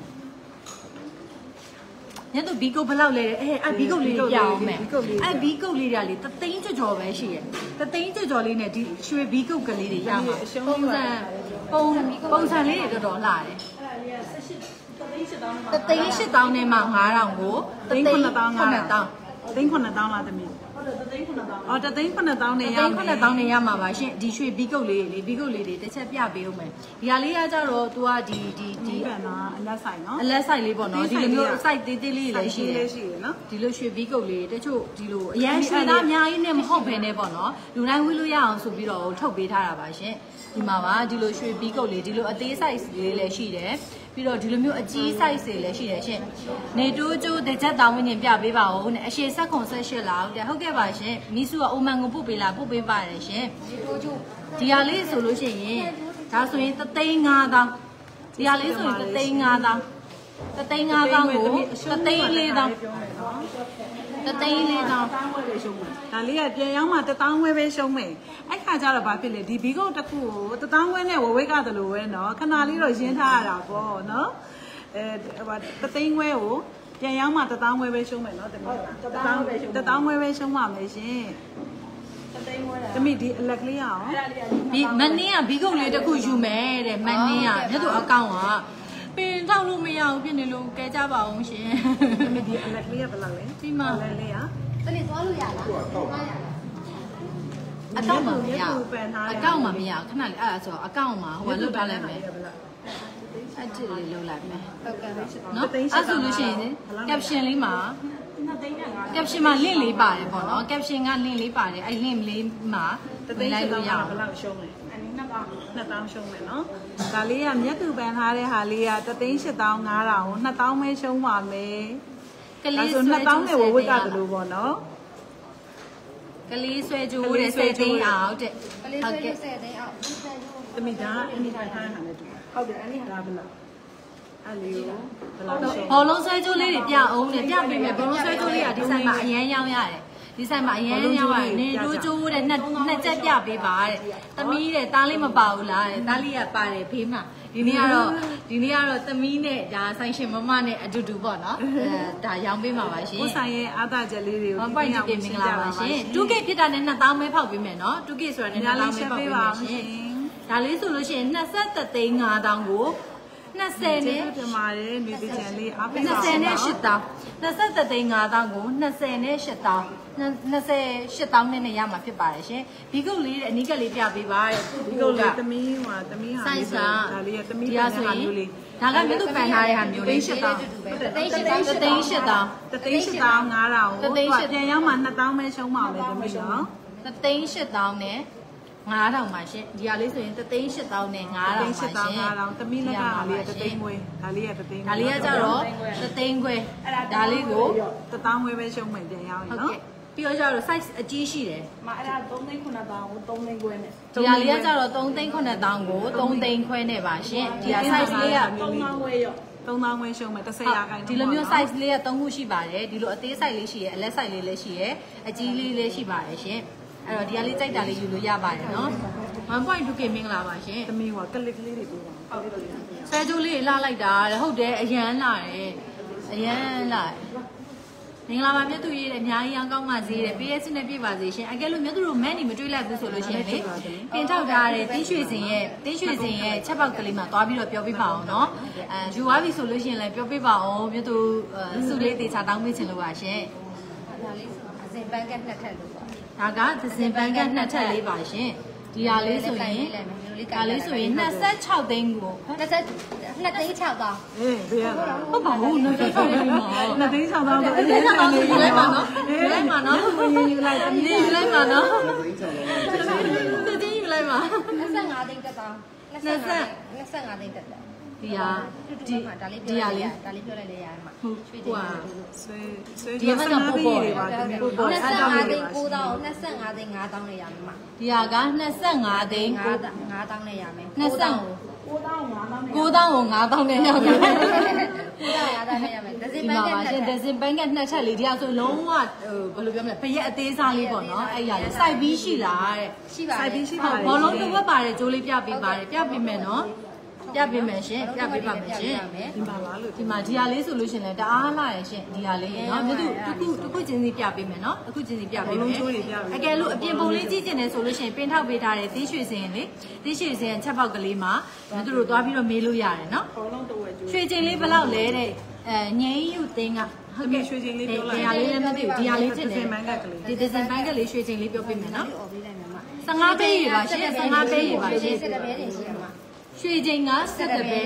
ညတော့ဘီကုတ်ဘယ်လောက်လဲအဲအဲ့ဘီကုတ်လေးပြအောင်မယ်အဲ့ဘီကုတ်လေးတွေကလေတသိန်းကြော်ကြော်ပဲရှိရဲ့တသိန်းကြော်ကြော်လေးနဲ့ဒီရွှေဘီကုတ်ကလေးတွေရမှာပုံစံပုံပုံစံလေးတွေတော်တော်လာတယ်တသိန်း၈တောင်းနဲ့မှ၅တောင်ကိုတသိန်း၉တောင်း၅တောင်းတသိန်း၉တောင်းလားသမီးဟုတ်တယ်တသိန်း၉တောင်းအော်တသိန်း၉တောင်းနဲ့ရမှာတသိန်း၉တောင်းနဲ့ရမှာပါရှင်ဒီရွှေဘီကုတ်လေးလေဘီကုတ်လေးတွေတစ်ချက်ပြပေးဦးမယ်ဒီဟာလေးကကြတော့ तू ကဒီဒီဒီပန်နော်အလက်ဆိုင်နော်အလက်ဆိုင်လေးပေါ့နော်ဒီလိုမျိုး site သေးသေးလေးလည်းရှိတယ်ရှိတယ်နော်ဒီလိုရွှေဘီကုတ်လေးတချို့ဒီလိုအရန်ရွှေသားအများကြီးနဲ့မဟုတ်ဘဲနဲ့ပေါ့နော်လူတိုင်းဝေးလို့ရအောင်ဆိုပြီးတော့ထုတ်ပေးထားတာပါရှင်ဒီမှာပါဒီလိုရွှေဘီကုတ်လေးဒီလိုအသေး size လေးလည်းရှိတယ်ပြီးတော့ဒီလိုမျိုးအကြီး size တွေလည်းရှိတယ်ရှင်နေတိုးကျိုးတစ်ချက်တောင်းဝင်းပြင်ပြပေးပါဦးနဲ့အရှည်ဆက်ခွန်ဆက်ရှစ်လောက်တဲ့ဟုတ်ကဲ့ပါရှင်မိစုကအိုမန်ကိုပို့ပေးလားပို့ပေးပါတယ်ရှင်နေတိုးကျိုးဒီဟာလေးဆိုလို့ရှိရင်ဒါဆိုရင်တသိန်း၅တောင်းဒီဟာလေးဆိုရင်တသိန်း၅တောင်းတသိန်း၅တောင်းကိုတသိန်း၄တောင်းတသိန်း၄တောင်းဒါလေးကပြန်ရောက်မှတသောင်းဝဲပဲရှုံးမယ်အဲ့ခါကျတော့ဘာဖြစ်လဲဒီဘီကုတ်တစ်ခုကိုတသောင်းဝဲနဲ့ဝဝိတ်ကတလို့ပဲเนาะခဏလေးတော့ရင်းထားရတာပေါ့เนาะအဲဟိုတသိန်းဝဲကိုပြန်ရောက်မှတသောင်းဝဲပဲရှုံးမယ်เนาะတမီးတသောင်းတသောင်းဝဲပဲရှုံးပါမယ်ရှင်တသိန်းဝဲတမီးဒီအလက်ကလေးရအောင်ဘီမနင်းကဘီကုတ်လေးတစ်ခုယူမယ်တဲ့မနင်းကမြတ်သူအကောင့်ကပင်ထောက်လို့မရဘူးဖြစ်နေလို့ကဲကြပါအောင်ရှင်ဒီအလက်ကလေးကဘယ်လောက်လဲဒီမှာလဲလေးอ่ะတနေ့သွားလို့ရလားသွားရအကောင့်မှာမရအကောင့်မှာမရခဏလေးအဲ့ဒါဆိုအကောင့်မှာဟိုကလွတ်ထားလိုက်မယ်အချစ်လေးလွတ်လိုက်မယ်ဟုတ်ကဲ့နော်အဲ့ဆိုလို့ရှိရင် caption လေးမှာcaption မှာ link လေးပါတယ်ပေါ့နော် caption က link လေးပါတယ်အဲ့ link လေးမှာလိုက်လို့ရအောင်ဘယ်လောက်ရှုံးလဲအဲ့ဒီနှစ်တောင်းနှစ်တောင်းရှုံးမယ်နော်ဒါလေးကမြတ်သူပန်ထားတဲ့ဟာလေးကတသိန်း၈တောင်း၅တောင်းကိုနှစ်တောင်းပဲရှုံးပါမယ်ကလေးဆိုနှစ်တောင်းနဲ့ဝဝိတ်ကတလို့ပေါ့နော်ကလေးဆွဲကြိုးတဲ့စိတ်သိမ်းအောင်တဲ့ကလေးဆွဲကြိုးစိတ်သိမ်းအောင်တမိသားအင်းဒီထားထားတာနဲ့တူဟုတ်တယ်အင်းဒီဒါဘယ်လောက်အဲ့လေးကိုဘယ်လောက်ရှုံးဘောလုံးဆွဲကြိုးလေးတွေပြအောင်နဲ့ပြပေးမယ်ဘောလုံးဆွဲကြိုးလေးကဒီဆိုင်မှာအရန်ရောင်းရတယ်ဒီဆိုင်မှာအရင်ရောင်းရတယ်နေတိုးကျိုးတဲ့နှစ်နှစ်ချက်ပြပေးပါတဲ့သမီးတဲ့တားလေးမပါဘူးလားတဲ့တားလေးကပါတယ်ဖေးမှာဒီနေ့ကတော့ဒီနေ့ကတော့သမီးနဲ့ဒါဆိုင်ရှင်မမနဲ့အတူတူပေါ့နော်အဲဒါရောင်းပေးမှာပါရှင်ကိုဆိုင်ရဲ့အားသာချက်လေးတွေကိုပိုက်ကြည့်မင်္ဂလာပါရှင် two K ဖြစ်တာနဲ့နှစ်သောင်းပဲဖောက်ပေးမယ်နော် two K ဆိုတာနဲ့နှစ်သောင်းပဲဖောက်ပေးပါရှင်ဒါလေးဆိုလို့ရှိရင်၂၃သိန်း၅တောင်းကို 20နဲ့ဒီမှာလေနေတချင်လေးအားပေးပါ 20နဲ့8တောင်း23သိန်း5တောင်းကို20နဲ့8တောင်း28တောင်းနဲ့ရမှာဖြစ်ပါတယ်ရှင်ဒီကုတ်လေးအနီးကလေးပြပေးပါတဲ့ဒီကုတ်လေးသမီးဟိုသမီးဟာလေးဒါလေးသမီးဟာမျိုးလေးဒါကမြို့သူပန်ထားတဲ့ဟာမျိုးလေးရှစ်တောင်းတိန်းရှစ်တောင်းတိန်းရှစ်တောင်းတသိန်းရှစ်တောင်းငါးတောင်းကိုပြန်ရောက်မှနှစ်တောင်းပဲရှုံးပါမယ်သမီးနော်တိန်းရှစ်တောင်းနဲ့ငါးတောင်ပါရှင်ဒီဟာလေးဆိုရင်တိန်းရှစ်တောင်းနဲ့ငါးတောင်ပါရှင်ငါးတောင်းသမီးလက်ကလေးတသိန်းခွဲဒါလေးကတသိန်းဒါလေးကကြတော့တသိန်းခွဲဒါလေးကိုတတောင်းခွဲပဲရှုံးမယ်ပြန်ရောက်ရင်နော်ပြီးတော့ကျတော့ size အကြီးရှိတယ်မအဲ့ဒါ3သိန်း9တောင်းကို3သိန်းခွဲနဲ့ဒီဟာလေးကကျတော့3သိန်း9တောင်းကို3သိန်းခွဲနဲ့ပါရှင်ဒီဟာ size လေးက 3တောင်းခွဲရော3တောင်းခွဲရှုံးမယ်30ရာခိုင်နှုန်းဒီလိုမျိုး size လေးက3ခုရှိပါတယ်ဒီလိုအသေး size လေးရှိရယ်အလက် size လေးလည်းရှိရယ်အကြီးလေးလည်းရှိပါတယ်ရှင်အဲ့တော့ဒီဟာလေးကြိုက်တာလေးယူလို့ရပါတယ်နော် one point two K မင်္ဂလာပါရှင်သမီးကကလစ်ကလေးတွေပြောပါဟုတ်တယ်ဆဲကျိုးလေးလှလိုက်တာဟုတ်တယ်အရန်လာတယ်အရန်လာမင်္ဂလာပါမြတ်သူရေးတယ်အများကြီးအောင်ကောင်းပါစေတဲ့ P S နဲ့ပြပါစေရှင်အကယ်လို့မြတ်သူတို့မန်နေမတွေးလိုက်ဘူးဆိုလို့ရှိရင်လေပြင်ထောက်ထားတဲ့တင်းရွှေစင်ရဲ့တင်းရွှေစင်ရဲ့ချက်ပေါက်ကလေးမှာသွားပြီးတော့ပြောပြပါအောင်နော်အဲယူသွားပြီဆိုလို့ရှိရင်လည်းပြောပြပါအောင်မြတ်သူစုလေးတေချာတောင်းပေးချင်လို့ပါရှင်ဒါလေးအစင်ပန်းကနှစ်ထက်လို့ပေါ့ဒါကသစင်ပန်းကနှစ်ထပ်လေးပါရှင်ဒီဟာလေးဆိုရင်ဒါလေးဆိုရင်26သိန်းကိုနှစ်သိန်းနှစ်သိန်း6တောင်းအေးဘေးရဟုတ်ပါဘူးနှစ်သိန်း6သိန်းမှာနှစ်သိန်း6တောင်းနှစ်သိန်း6တောင်းယူလိုက်ပါနော်ယူလိုက်ပါနော်ယူလိုက်ပါယူလိုက်ပါနော်နှစ်သိန်းယူလိုက်ပါ 25သိန်းတက်တောင်း25သိန်းတက်တယ်ဒီဟာဒီဒါလေးဒီပြောဟာလိုက်လေးဒါလေးပြောလိုက်လေရမှာဟုတ်ရွှေဟိုတင်ဟာဆွေဆွေဒီဘက်ကပို့ပေါ်တယ်ပါသမီးပို့ပေါ် 25သိန်း9တောင်း25သိန်း5တောင်းနဲ့ရမှာဒီဟာက25သိန်း 5တောင်းနဲ့ရမယ် 20 9တောင်းကို9တောင်းကို9တောင်းနဲ့ရောက်တယ် 9တောင်း5တောင်းနဲ့ရမယ်ဒဇင်ဒီပန်းမှာကပါနှစ်ရှင်ထဒက်ဇင်ဘန်ကနှစ်ထပ်လေးဒီဟာဆိုလုံးဝဟိုဘယ်လိုပြောမလဲဖရက်အသေးစားလေးပေါ့နော်အဲ့ရလေစိုက်ပြီးရှိလားတဲ့ရှိပါတစိုယ်က်ပြီးရှိဟုပါတ်တယ်ဘောလုံးတစ်ဝက်ပါတယ်ကျိုးလေးပြပေးပါတယ်ပြပေးမယ်နော်ပြပေးမယ်ရှင်ပြပေးပါမယ်ရှင်ဒီမှာပါလို့ဒီမှာဒီဟာလေးဆိုလို့ရှင်လဲတအားလာရရှင်ဒီဟာလေးနော်မြတ်သူတစ်ခုတစ်ခုချင်းစီပြပေးမယ်နော်တစ်ခုချင်းစီပြပေးမယ်အကယ်လို့အပြင်ပုံလေးကြည့်ကျင်တယ်ဆိုလို့ရှင်ပင်ထောက်ပေးထားတဲ့တင်းရွှေစင်လေတင်းရွှေစင်ချက်ပေါက်ကလေးမှာမြတ်သူတို့သွားပြီးတော့မေးလို့ရတယ်နော်ဘောလုံးတော့ဝဲကျိုးရွှေချင်းလေးဘယ်လောက်လဲတဲ့အဲငိမ့်ယူသိန်းကဟုတ်ကဲ့ရွှေချင်းလေးပြောလိုက်ဒီဟာလေးလည်းမသိဘူးဒီဟာလေးချစ်တယ်ဒီဇင်ဘန်ကကလေးဒီဒီဇင်ဘန်ကလေးရွှေချင်းလေးပြောပြမယ်နော်အော်ပေးလိုက်မယ်မ 15ပေးရပါရှင်15ပေးရပါရှင်စက်တပဲတင်ရှိရမှာရွှေချင်းက17ပဲ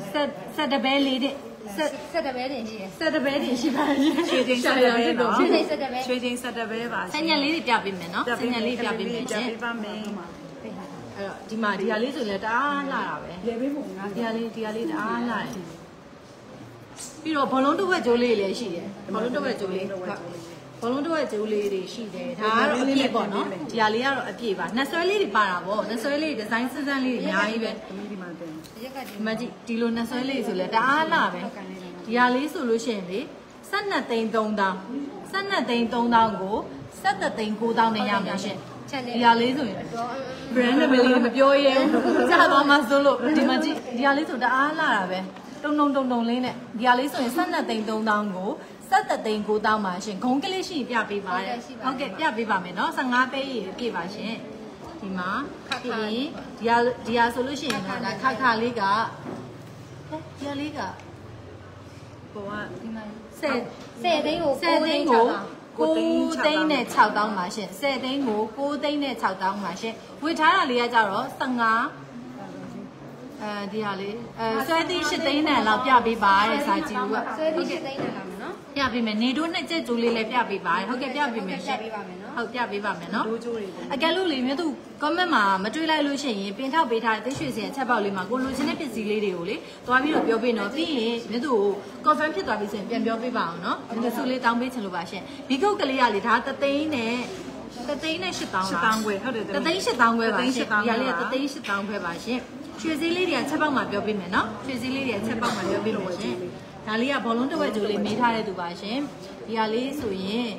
17ပဲလေးတဲ့စက်တပဲတင်ရှိရ 17ပဲတင်ရှိပါရှင်ရွှေချင်းဆက်တယ်ပဲနော်ရွှေချင်းစက်တပဲရွှေချင်းဆက်တယ်ပဲပါဆင်ညက်လေးတွေပြပေးမယ်နော်ဆင်ညက်လေးပြပေးမယ်ရှင်ပြပေးပါမယ်အဲ့တော့ဒီမှာဒီဟာလေးဆိုလည်းတအားလာတာပဲလေပေးဖို့ငါဒီဟာလေးဒီဟာလေးတအားလာတယ်ပြီးတော့ဘောလုံးတစ်ဝက်ကျိုးလေးလည်းရှိတယ်ဘောလုံးတစ်ဝက်ကျိုးလေးဘောလုံးတစ်ဝက်ကျိုးလေးတွေရှိတယ်ဒါကတော့အပြည့်ပေါ့နော်ဒီဟာလေးကတော့အပြည့်ပါနှဆွဲလေးတွေပါတာပေါ့နှဆွဲလေးဒီဇိုင်းစစမ်းလေးတွေအများကြီးပဲသမီးဒီမှာတင်ဒီရက်ကဒီဒီမှာကြည့်ဒီလိုနှဆွဲလေးဆိုလဲတအားလာပဲဒီဟာလေးဆိုလို့ရှိရင်လေ12သိန်း3တောင်း12သိန်း3တောင်းကို17သိန်း9တောင်းနဲ့ရမှာရှင်ချက်လေးဒီဟာလေးဆိုရင် brand name လေးမပြောရဲဘူးကြာသွားမှဆိုလို့ဒီမှာကြည့်ဒီဟာလေးဆိုတအားလာတာပဲတုံတုံတုံတုံလေးနဲ့ဒီဟာလေးဆိုရင်12သိန်း3တောင်းကို17သိန်း9တောင်းပါရှင်ဂုံးကလေးရှိပြပေးပါတဲ့ဟုတ်ကဲ့ပြပေးပါမယ်နော်15ပေးရပြပါရှင်ဒီမှာပြီးရင်ဒီဟာဒီဟာဆိုလို့ရှိရင်တော့ဒါခါခါလေးကဒီဟာလေးကဘောကဒီမှာ 10 10သိန်းကို 10သိန်းကို9သိန်းနဲ့6တောင်းပါရှင်10သိန်းကို9သိန်းနဲ့6တောင်းပါရှင်ဝေထားတာလေးကကြတော့15အဲဒီဟာလေးအဲဆွဲသိန်း8သိန်းနဲ့လောက်ပြပေးပါတဲ့စာကြည့်ဦးကဆွဲပြီး7သိန်းနဲ့လာမယ်နော်ပြပေးမယ်နေတို့နှစ်ကျက်ကျိုးလေးလည်းပြပေးပါဟုတ်ကဲ့ပြပေးမယ်ရှင်ပြပေးပါမယ်နော်ဟုတ်ပြပေးပါမယ်နော်ဒိုးကျိုးတွေအကယ်လို့လေမြတ်သူ comment မှာမတွေးလိုက်လို့ရှိရင်ပင်ထောက်ပေးထားတဲ့သိရွှေစင်ချက်ပေါက်လေးမှာကိုလိုချင်တဲ့ပစ္စည်းလေးတွေကိုလေသွားပြီးတော့ပြောပေးနော်ပြီးရင်မြတ်သူကို confirm ဖြစ်သွားပြီဆိုရင်ပြန်ပြောပေးပါအောင်နော်ဒီစုလေးတောင်းပေးချင်လို့ပါရှင်ဒီကုတ်ကလေးကလေဒါတသိန်းနဲ့တသိန်းနဲ့8တောင်းရှစ်လားတောင်းခွဲဟုတ်တယ်တသိန်း8တောင်းခွဲပါရှင်ဒီကလေးကတသိန်း8တောင်းခွဲပါရှင်ရွှေစည်းလေးတွေကချက်ပေါက်မှာပြောပေးမယ်နော်ရွှေစည်းလေးတွေကချက်ပေါက်မှာပြောပေးမယ်ရှင်ဒါလေးကဘောလုံးတစ်ဝက်ကျိုးလေးမေးထားတဲ့သူပါရှင်ဒီဟာလေးဆိုရင်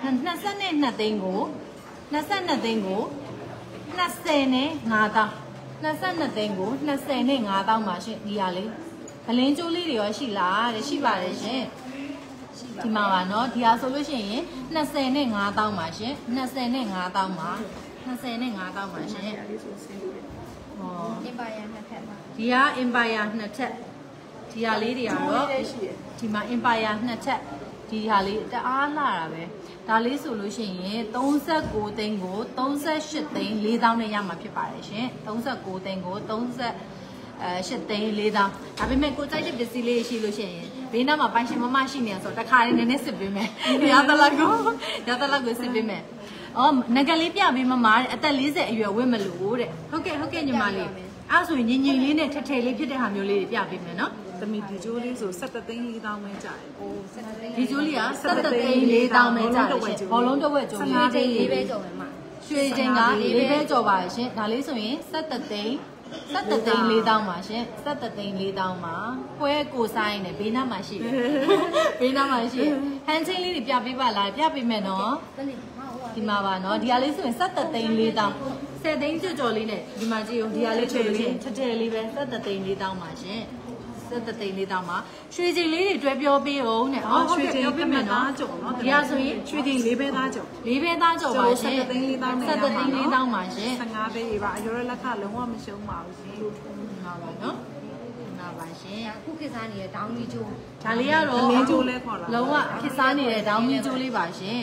22သိန်းကို22သိန်းကို20နဲ့5တောင်း22သိန်းကို20နဲ့5တောင်းပါရှင်ဒီဟာလေးဗလင်းကျိုးလေးတွေရောရှိလားတဲ့ရှိပါတယ်ရှင်ဒီမှာပါနော်ဒီဟာဆိုလို့ရှိရင်20နဲ့5တောင်းပါရှင်20နဲ့5တောင်းပါ20နဲ့5တောင်းပါရှင်ဟောအင်ပါယာနှစ်ထက်ပါဒီက Empire နှစ်ထပ်ဒီဟာလေးတွေကတော့ဒီမှာ Empire နှစ်ချက်ဒီဟာလေးတအားလာတာပဲဒါလေးဆိုလို့ရှိရင်သုံး၉သိန်းကိုသုံး၈သိန်း၄သောင်းနဲ့ရမှာဖြစ်ပါတယ်ရှင်သုံး၉သိန်းကိုသုံး၈သိန်း၄သောင်းဒါပေမဲ့ကိုကြိုက်တဲ့ပစ္စည်းလေးရှိလို့ရှိရင်ဘေးနားမှာပိုင်ရှင်မမရှိနေဆိုတော့တခါလေးနည်းနည်းစစ်ပေးမယ်ရသလားကိုရသလားကိုစစ်ပေးမယ်အော်ငကလေးပြပေးမမတဲ့အသက်၄၀အရွယ်ဝင့်မလို့တဲ့ဟုတ်ကဲ့ဟုတ်ကဲ့ညီမလေးအဲ့ဆိုရင်ငင်ငင်လေးနဲ့ထထလေးဖြစ်တဲ့ဟာမျိုးလေးတွေပြပေးမယ်နော်သမီးဒီဂျိုးလေးဆို၁၇သိန်း၄သောင်းပဲကြာတယ်ဟို၁၇သိန်းဒီဂျိုးလေးက၁၇သိန်း၄သောင်းပဲကြာတယ်ရှင်ဘောလုံးတစ်ဝက်ဂျိုးလေးရွှေချိန်လေးပဲကြော်မယ်မရွှေချိန်ကလေးပဲကြော်ပါရှင်ဒါလေးဆိုရင်၁၇သိန်း၁၇သိန်း၄သောင်းပါရှင်၁၇သိန်း၄သောင်းပါပွဲကိုဆိုင်နဲ့ဘေးနားမှာရှိတယ်ဘေးနားမှာရှိဟန်ချင်းလေးတွေပြပေးပါလားပြပေးမယ်နော်ဒီမှာပါနော်ဒီဟာလေးဆိုရင်၁၇သိန်း၄သောင်း၁၀သိန်းကြော်ကြော်လေးနဲ့ဒီမှာကြည့်ဦးဒီဟာလေးထည့်လို့ရှိရင်ထထလေးပဲ၁၇သိန်း၄သောင်းပါရှင်၁၇သိန်း၄သောင်းပါရွှေချိန်လေးတွေတွဲပြောပေးအောင်နဲ့ဟောရွှေချိန်ပြောပေးမယ်နော်ကြော်နော်ဒီဟာဆိုရင်ရွှေချိန်၄ပဲသားကြော်၄ပဲသားကြော်ပါရှင်၁၇သိန်း၄သောင်းနဲ့၁၇သိန်း၄သောင်းပါရှင်၁၅သိန်းပါအရောလက်ခလုံးဝမရှုံးပါဘူးရှင်ဒီမှာပါနော်ဒီမှာပါရှင်အခုခေတ်စားနေတဲ့ဒေါင်းမီဂျိုးဒါလေးကတော့လင်းဂျိုးလဲခေါ်လာလုံးဝခေတ်စားနေတဲ့ဒေါင်းမီဂျိုးလေးပါရှင်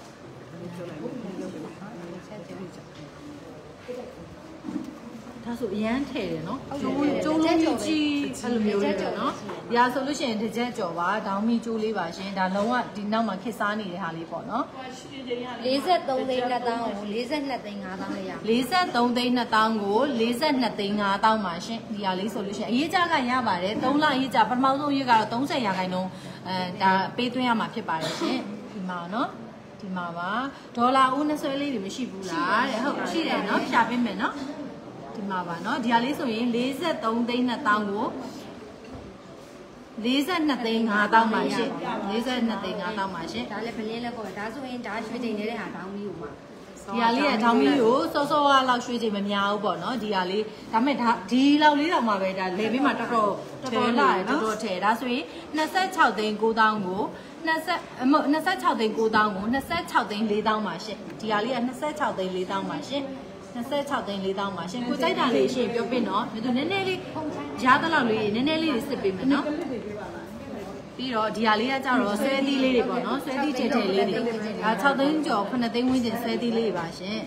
ဒါဆိုအရန်ထဲတယ်နော်ကျိုးကျိုးလုံးကြီးအဲ့လိုမျိုးလေးပေါ့နော်။ရာဆိုလို့ရှိရင်တစ်ချက်ကြော်ပါဒေါင်းမီကျိုးလေးပါရှင်။ဒါလုံးဝဒီနောက်မှာခစ်စားနေတဲ့ဟာလေးပေါ့နော်။၄၃သိန်း၂သောင်းကို၄၂သိန်း၅သောင်းနဲ့ရ။၄၃သိန်း၂သောင်းကို၄၂သိန်း၅သောင်းပါရှင်။ဒီဟာလေးဆိုလို့ရှိရင်အရေးကြကရပါတယ်။၃လအရေးကြပထမဆုံးရေးကတော့၃၀ရာခိုင်နှုန်းအဲဒါပေးသွင်းရမှာဖြစ်ပါတယ်ရှင်။ဒီမှာနော်ဒီမှာပါဒေါ်လာဦးနှစ်ဆွဲလေးတွေမရှိဘူးလားတဲ့ဟုတ်ရှိတယ်နော်ဖြာပေးမယ်နော်ဒီမှာပါနော်ဒီဟာလေးဆိုရင်၄၃သိန်း၂သောင်းကို၄၂သိန်း၅သောင်းပါရှင်၄၂သိန်း၅သောင်းပါရှင်ဒါလည်းဗလင်းလည်းပေါ့ဒါဆိုရင်ဒါရွှေချိန်နေတဲ့ဟာဒေါင်းမီကိုမှာဒီဟာလေးကဒေါင်းမီကိုစောစောကလောက်ရွှေချိန်မများဘူးပေါ့နော်ဒီဟာလေးဒါမဲ့ဒါဒီလောက်လေးတော့မှပဲဒါလေဘေးမှာတော်တော်တော်တော်လာတယ်တော်တော်ထဲဒါဆိုရင်၂၆သိန်း၉သောင်းကို၂၆သိန်း၉သောင်းကို၂၆သိန်း၄သောင်းပါရှင်ဒီဟာလေးက၂၆သိန်း၄သောင်းပါရှင်၂၆သိန်း၄သောင်းပါရှင်ကိုကြိုက်တာလေးရှင်ပြောပြနော်မြေသူနည်းနည်းလေးရသလောက်လေးနည်းနည်းလေးစစ်ပေးမယ်နော်ပြီးတော့ဒီဟာလေးကကြတော့ဆွဲသီးလေးတွေပေါ့နော်ဆွဲသီးကျဲကျဲလေးတွေဒါ၆သိန်းကျော်9သိန်းဝန်းကျင်ဆွဲသီးလေးတွေပါရှင်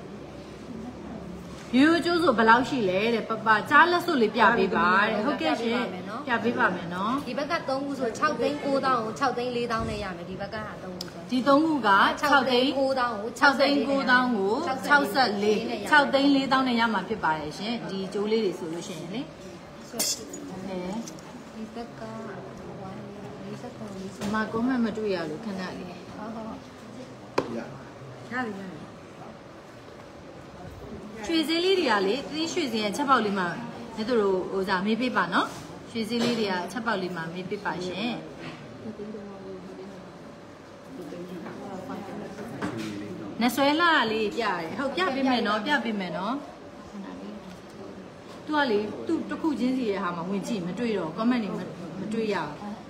ရိုးရိုးကျိုးဆိုဘယ်လောက်ရှိလဲတဲ့ပပကြားလက်စွပ်လေးပြပေးပါတဲ့ဟုတ်ကဲ့ရှင်ပြပေးပါမယ်နော်ဒီဘက်က၃ခုဆို၆သိန်း၉သောင်းကို၆သိန်း၄သောင်းနဲ့ရမယ်ဒီဘက်ကဟာ၃ခုဆိုဒီ၃ခုက၆သိန်း၉သောင်းကို၆သိန်း၉သောင်းကို၆၄ ၆သိန်း၄သောင်းနဲ့ရမှာဖြစ်ပါတယ်ရှင်ဒီကျိုးလေးတွေဆိုလို့ရှိရင်လေဒီဘက်ကဒီမှာကွန်မန့်မတွေ့ရလို့ခဏလေးဟုတ်ဟုတ်ရရတယ်ရတယ်ရွှေစည်းလေးတွေကလေတီးရွှေစည်းရဲ့ချက်ပေါက်လေးမှာနေသူတို့ဟိုစားမေးပေးပါနော်ရွှေစည်းလေးတွေကချက်ပေါက်လေးမှာမေးပေးပါရှင်နဆွဲလာလေးပြရတယ်ဟုတ်ပြပေးမယ်နော်ပြပေးမယ်နော်သူကလေသူတစ်ခုချင်းစီရဲ့ဟာမှာဝင်ကြည့်မတွေ့တော့ comment တွေမတွေ့ရ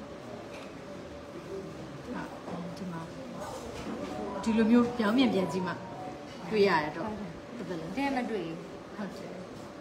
ဘူးဒီလိုမျိုးပြောင်းပြန်ပြန်ကြည့်မှတွေ့ရရတော့တဲ့မတွေ့ဟုတ်တယ်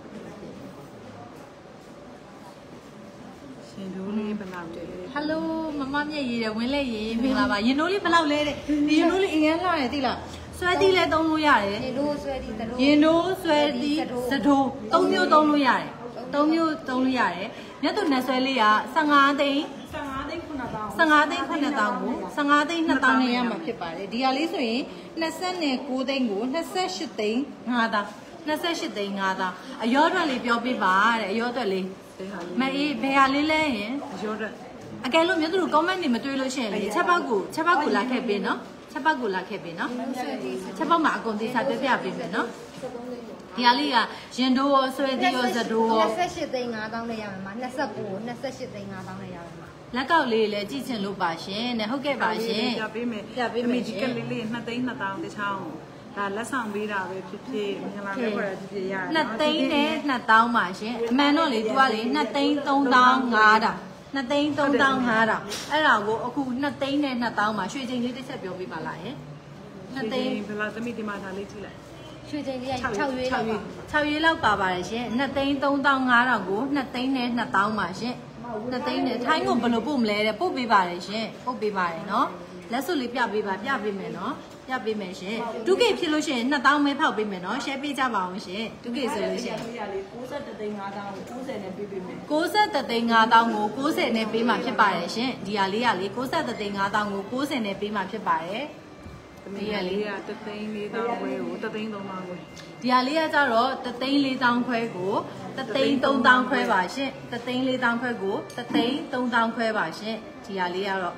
ရှင်တို့လေးဘယ်လောက်လဲဟယ်လိုမမမြက်ရေးတယ်ဝင်းလက်ရေးမင်္ဂလာပါရင်တို့လေးဘယ်လောက်လဲတဲ့ဒီရင်တို့လေးအရင်လာတယ်သိလားဆွဲသီးလဲသုံးလို့ရတယ်ရင်တို့ဆွဲသီးသတို့ရင်တို့ဆွဲသီးသတို့သုံးမျိုးသုံးလို့ရတယ်သုံးမျိုးသုံးလို့ရတယ်မြတ်သူနဲ့ဆွဲလေးက၁၅သိန်း၁၅သိန်း9သောင်း၁၅သိန်း9သောင်းကို၁၅သိန်း၂သောင်းနဲ့ရမှာဖြစ်ပါတယ်ဒီဟာလေးဆိုရင်၂၉သိန်းကို၂၈သိန်း၅သောင်း၂၈သိန်း၅သောင်းအရောအတွက်လေးပြောပြပါတဲ့အရောအတွက်လေးမအေးဘယ်ဟာလေးလဲရင်အရောအတွက်အကယ်လို့မြို့သူတို့ comment တွေမတွေ့လို့ရှိရင်လေချက်ပေါက်ကိုချက်ပေါက်ကိုလာခဲ့ပေးနော်ချက်ပေါက်ကိုလာခဲ့ပေးနော်ချက်ပေါက်မှာအကုန်သေးစားပြပြပေးမယ်နော်ဒီဟာလေးကရင်တိုးရောဆွဲသီးရောဇဒိုးရော၂၈သိန်း၅သောင်းနဲ့ရမယ်မှာ၂၉ကို၂၈သိန်း၅သောင်းနဲ့ရမယ်မှာလက်ကောက်လေးလည်းကြည့်ချင်လို့ပါရှင်နဲ့ဟုတ်ကဲ့ပါရှင်ပြပေးမယ်ပြပေးမယ်ဒီကလေးလေး၂သိန်း၂သောင်းတချောင်းဒါလက်ဆောင်ပေးတာပဲဖြစ်ဖြစ်မင်္ဂလာပဲခေါ်ရဖြစ်ဖြစ်ရတယ်၂သိန်းနဲ့၂သောင်းပါရှင်အမှန်တော့လေသူကလေ၂သိန်း၃သောင်း၅ထောင်၂သိန်း၃သောင်း၅ထောင်အဲ့ဒါကိုအခု၂သိန်းနဲ့၂သောင်းပါရွှေချိန်လေးတစ်ချက်ပြောပေးပါလားယင်၂သိန်းဘယ်လောက်သမီးဒီမှာဒါလေးကြည့်လိုက်ရွှေချိန်လေးက၆ရွေးလောက်ပါ၆ရွေးလောက်ပါပါတယ်ရှင်၂သိန်း၃သောင်း၅ထောင်ကို၂သိန်းနဲ့၂သောင်းပါရှင်မနှစ်သိန်းနဲ့ထိုင်းကိုဘယ်လိုပို့မလဲတဲ့ပို့ပေးပါတယ်ရှင်ပို့ပေးပါတယ်နော်လက်စွပ်လေးပြပေးပါပြပေးမယ်နော်ပြပေးမယ်ရှင်တူကေဖြစ်လို့ရှိရင်နှစ်သောင်းပဲဖောက်ပေးမယ်နော် share ပေးကြပါအောင်ရှင်တူကေဆိုလို့ရှိရင်ကိုး၁သိန်း၅သောင်းကိုကိုး၀နဲ့ပေးပေးမယ်ကိုး၁သိန်း၅သောင်းကိုကိုး၀နဲ့ပေးမှာဖြစ်ပါတယ်ရှင်ဒီဟာလေးကလေကိုး၁သိန်း၅သောင်းကိုကိုး၀နဲ့ပေးမှာဖြစ်ပါတယ်သမီးရလေးကတသိန်း၄သောင်းခွဲကိုတသိန်း၃သောင်းခွဲဒီဟာလေးကကြတော့တသိန်း၄သောင်းခွဲကိုတသိန်း၃သောင်းခွဲပါရှင်တသိန်း၄သောင်းခွဲကိုတသိန်း၃သောင်းခွဲပါရှင်ဒီဟာလေးကတော့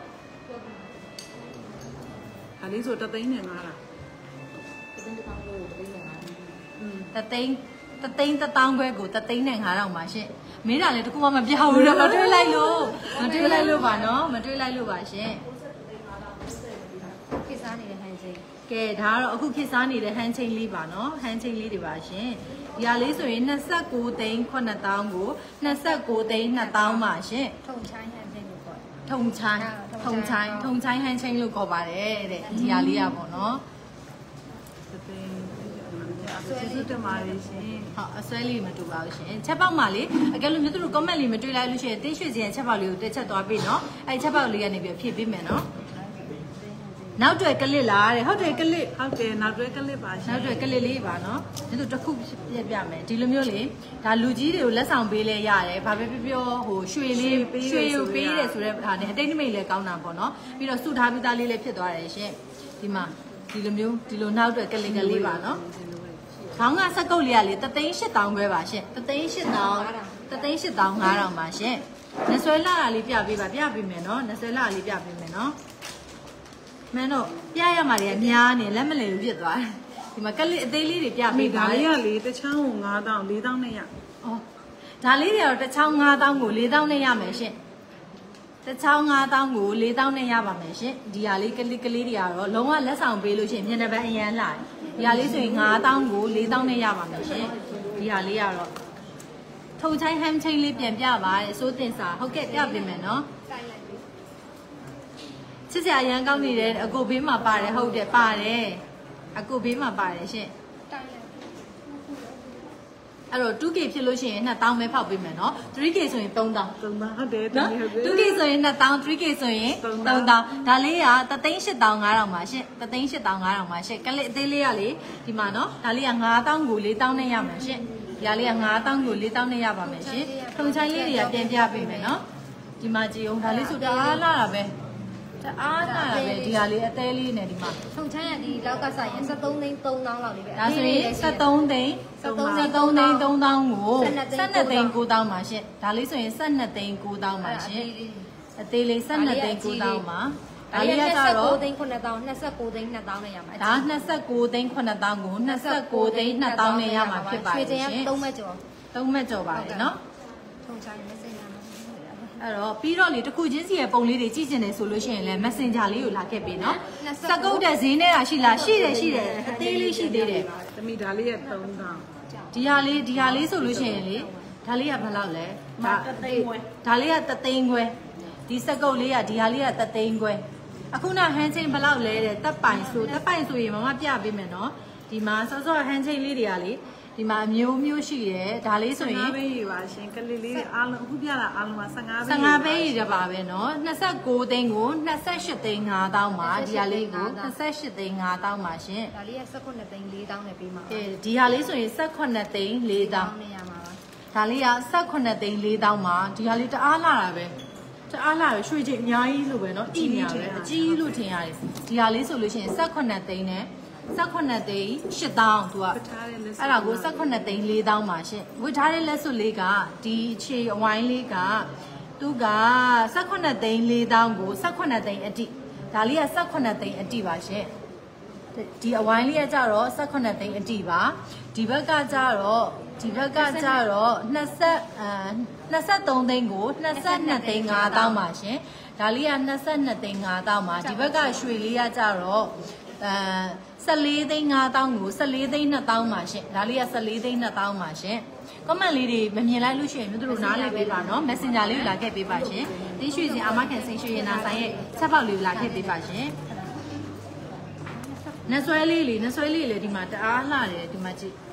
ဒါလေးဆိုတသိန်းနဲ့ငါးလားတသိန်းတသိန်းတစ်သောင်းခွဲကိုတသိန်းနဲ့ငါးထောင်ပါရှင်မေးတာလည်းတကူမှမပြောဘူးတော့မတွေးလိုက်လို့မတွေးလိုက်လို့ပါနော်မတွေးလိုက်လို့ပါရှင်ခေတ်စားနေတဲ့ဟန်ချင်းကဲဒါကတော့အခုခေတ်စားနေတဲ့ဟန်ချင်းလေးပါနော်ဟန်ချင်းလေးတွေပါရှင်ဒီဟာလေးဆိုရင်၂၉သိန်းခုနှစ်သောင်းကို၂၉သိန်းနှစ်သောင်းပါရှင်ထုံချိုင်းဟန်ချင်းလို့ခေါ်ထုံချိုင်းထုံချိုင်းထုံချိုင်းဟန်ချင်းလို့ခေါ်ပါတယ်တဲ့ဒီဟာလေးอ่ะပေါ့နော်တသိန်းဆွဲလေးတမာလေးရှင်ဟုတ်အဆွဲလေးမတူပါဘူးရှင်ချက်ပေါက်မှာလေအကယ်လို့မျိုးတို့ comment လေးမတွေ့လိုက်လို့ရှိရင်တင်းရွှေစင်ချက်ပေါက်လေးကိုတက်ချက်သွားပြီနော်အဲချက်ပေါက်လေးကနေပြီးဖြည့်ပေးမယ်နော်နောက်တွဲကလစ်လားတဲ့ဟုတ်တယ်ကလစ်ဟုတ်တယ်နောက်တွဲကလစ်ပါရှင်နောက်တွဲကလစ်လေးပါနော်ဒီလိုတစ်ခုပြပြမယ်ဒီလိုမျိုးလေဒါလူကြီးတွေကိုလက်ဆောင်ပေးလဲရတယ်ဘာပဲပြောပြောဟိုရွှေလေးရွှေကိုပေးတယ်ဆိုတဲ့ဟာနဲ့အတိတ်နမိတ်လဲကောင်းတာပေါ့နော်ပြီးတော့စုထားပြီးသားလေးလည်းဖြစ်သွားတယ်ရှင်ဒီမှာဒီလိုမျိုးဒီလိုနောက်တွဲကလစ်ကလေးပါနော်ခေါင်းကစက်ကုတ်လေးကလေတသိန်း၈သောင်းပဲပါရှင်တသိန်း၈သောင်းတသိန်း၈သောင်း၅ထောင်ပါရှင်နှဆွဲလာတာလေးပြပေးပါပြပေးမယ်နော်နှဆွဲလာလေးပြပေးမယ်နော်မင်းတို့ပြရမှာတွေအများနေလက်မလည်လို့ဖြစ်သွားတယ်ဒီမှာကလစ်အသေးလေးတွေပြပေးပါဒါလေးကလေတစ်ချောင်းကို၅သောင်း၄သောင်းနဲ့ရဩဒါလေးတွေကတော့တစ်ချောင်း၅သောင်းကို၄သောင်းနဲ့ရမယ်ရှင်တစ်ချောင်း၅သောင်းကို၄သောင်းနဲ့ရပါမယ်ရှင်ဒီဟာလေးကလစ်ကလေးတွေကတော့လုံးဝလက်ဆောင်ပေးလို့ရှိရင်မျက်နှာပန်းအရန်လာတယ်ဒီဟာလေးဆိုရင်၅သောင်းကို၄သောင်းနဲ့ရပါမယ်ရှင်ဒီဟာလေးကတော့ထုံချိုင်းဟမ်ချင်းလေးပြန်ပြပါတယ်စိုးတင်စာဟုတ်ကဲ့ပြပေးမယ်နော်ချစ်စရာရန်ကောင်းနေတယ်အကိုဘေးမှာပါတယ်ဟုတ်တယ်ပါတယ်အကိုဘေးမှာပါတယ်ရှင်အဲ့တော့ two K ဖြစ်လို့ရှိရင်နှစ်သောင်းပဲဖောက်ပေးမယ်နော် three K ဆိုရင်သုံးသောင်းသုံးသောင်းဟုတ်တယ်နော် two K ဆိုရင်နှစ်သောင်း three K ဆိုရင်သုံးသောင်းဒါလေးကတသိန်း၈သောင်း၅ထောင်ပါရှင်တသိန်း၈သောင်း၅ထောင်ပါရှင်ကလေးအသေးလေးကလေဒီမှာနော်ဒါလေးက၅သောင်းကို၄သောင်းနဲ့ရမှာရှင်ဒီဟာလေးက၅သောင်းကို၄သောင်းနဲ့ရပါမယ်ရှင်ထုံချိုင်းလေးတွေကပြန်ပြပေးမယ်နော်ဒီမှာကြည့်အောင်ဒါလေးဆိုတအားလာတာပဲအားနာပဲဒီဟာလေးအသေးလေးနဲ့ဒီမှာထုံချမ်းရဒီလောက်ကဆိုင်ရင်၁၃သိန်း၃သောင်းလောက်လေးပဲဒါဆိုရင်၁၃သိန်း၁၃သိန်း၃သောင်းကို၁၂သိန်း၉သောင်းပါရှင်ဒါလေးဆိုရင်၁၂သိန်း၉သောင်းပါရှင်အသေးလေး၁၂သိန်း၉သောင်းပါဒါလေးကကြတော့၂၉သိန်း၇သောင်း၂၉သိန်း၂သောင်းနဲ့ရမှာဒါ၂၉သိန်း၇သောင်းကို၂၉သိန်း၂သောင်းနဲ့ရမှာဖြစ်ပါတယ်ရှင်ရွှေကျင်က၃မက်ကျော်၃မက်ကျော်ပါတယ်နော်ထုံချမ်းရမစင်ရအဲ့တော့ပြီးတော့လေတခုချင်းစီရဲ့ပုံလေးတွေကြည့်ကျင်တယ်ဆိုလို့ရှိရင်လည်း Messenger လေးကိုလာခဲ့ပြီနော်စကုတ်တဲ့ဈေးနဲ့တာရှိလားရှိတယ်ရှိတယ်အသေးလေးရှိသေးတယ်သမီးဒါလေးရဲ့၃သောင်းဒီဟာလေးဒီဟာလေးဆိုလို့ရှိရင်လေဒါလေးကဘယ်လောက်လဲဒါတသိန်းခွဲဒါလေးကတသိန်းခွဲဒီစကုတ်လေးကဒီဟာလေးကတသိန်းခွဲအခုနဟန်ချင်းဘယ်လောက်လဲတဲ့တပ်ပိုင်ဆိုတပ်ပိုင်ဆိုရင်မမပြပေးမယ်နော်ဒီမှာစောစောဟန်ချင်းလေးတွေကလေဒီမှာမျိုးမျိုးရှိတယ်ဒါလေးဆိုရင်၁၅ပဲးပါရှင်ကလေးလေးအားလုံးအခုပြတာအားလုံးက၁၅ပဲး၁၅ပဲးရပါပဲเนาะ၂၉သိန်းကို၂၈သိန်း၅သောင်းပါဒီဟာလေးကို၂၈သိန်း၅သောင်းပါရှင်ဒါလေးက၁၈သိန်း၄သောင်းနဲ့ပေးမှာကဲဒီဟာလေးဆိုရင်၁၈သိန်း၄သောင်းနဲ့ရမှာပါဒါလေးက၁၈သိန်း၄သောင်းပါဒီဟာလေးတအားလာတာပဲတအားလာရွှေချင်အများကြီးလို့ပဲเนาะအိများပဲအကြီးလို့ထင်ရတယ်ဒီဟာလေးဆိုလို့ရှိရင်၁၈သိန်းနဲ့၁၈သိန်း၈သောင်းသူကအဲ့ဒါကို၁၈သိန်း၄သောင်းပါရှင်ဝတ်ထားတဲ့လက်စွပ်လေးကဒီခြေအဝိုင်းလေးကသူက၁၈သိန်း၄သောင်းကို၁၈သိန်းအတိဒါလေးက၁၈သိန်းအတိပါရှင်ဒီအဝိုင်းလေးကကြတော့၁၈သိန်းအတိပါဒီဘက်ကကြတော့ဒီဘက်ကကြတော့၂၀အဲ၂၃သိန်းကို၂၂သိန်း၅သောင်းပါရှင်ဒါလေးက၂၂သိန်း၅သောင်းပါဒီဘက်ကရွှေလေးကကြတော့အဲ၁၄သိန်း၅သောင်းကို၁၄သိန်း၂သောင်းပါရှင်ဒါလေးက၁၄သိန်း၂သောင်းပါရှင် comment လေးတွေမမြင်လိုက်လို့ရှိရင်တို့တို့နားလည်ပေးပါနော် messenger လေးကိုလာခဲ့ပေးပါရှင်တင်းရွှေစင်အာမခံစိန်ရွှေရင်နာဆိုင်ရဲ့ချက်ပေါက်လေးကိုလာခဲ့ပေးပါရှင်နှဆွဲလေးလေးနှဆွဲလေးလေးဒီမှာတအားလှတယ်ဒီမှာကြည့်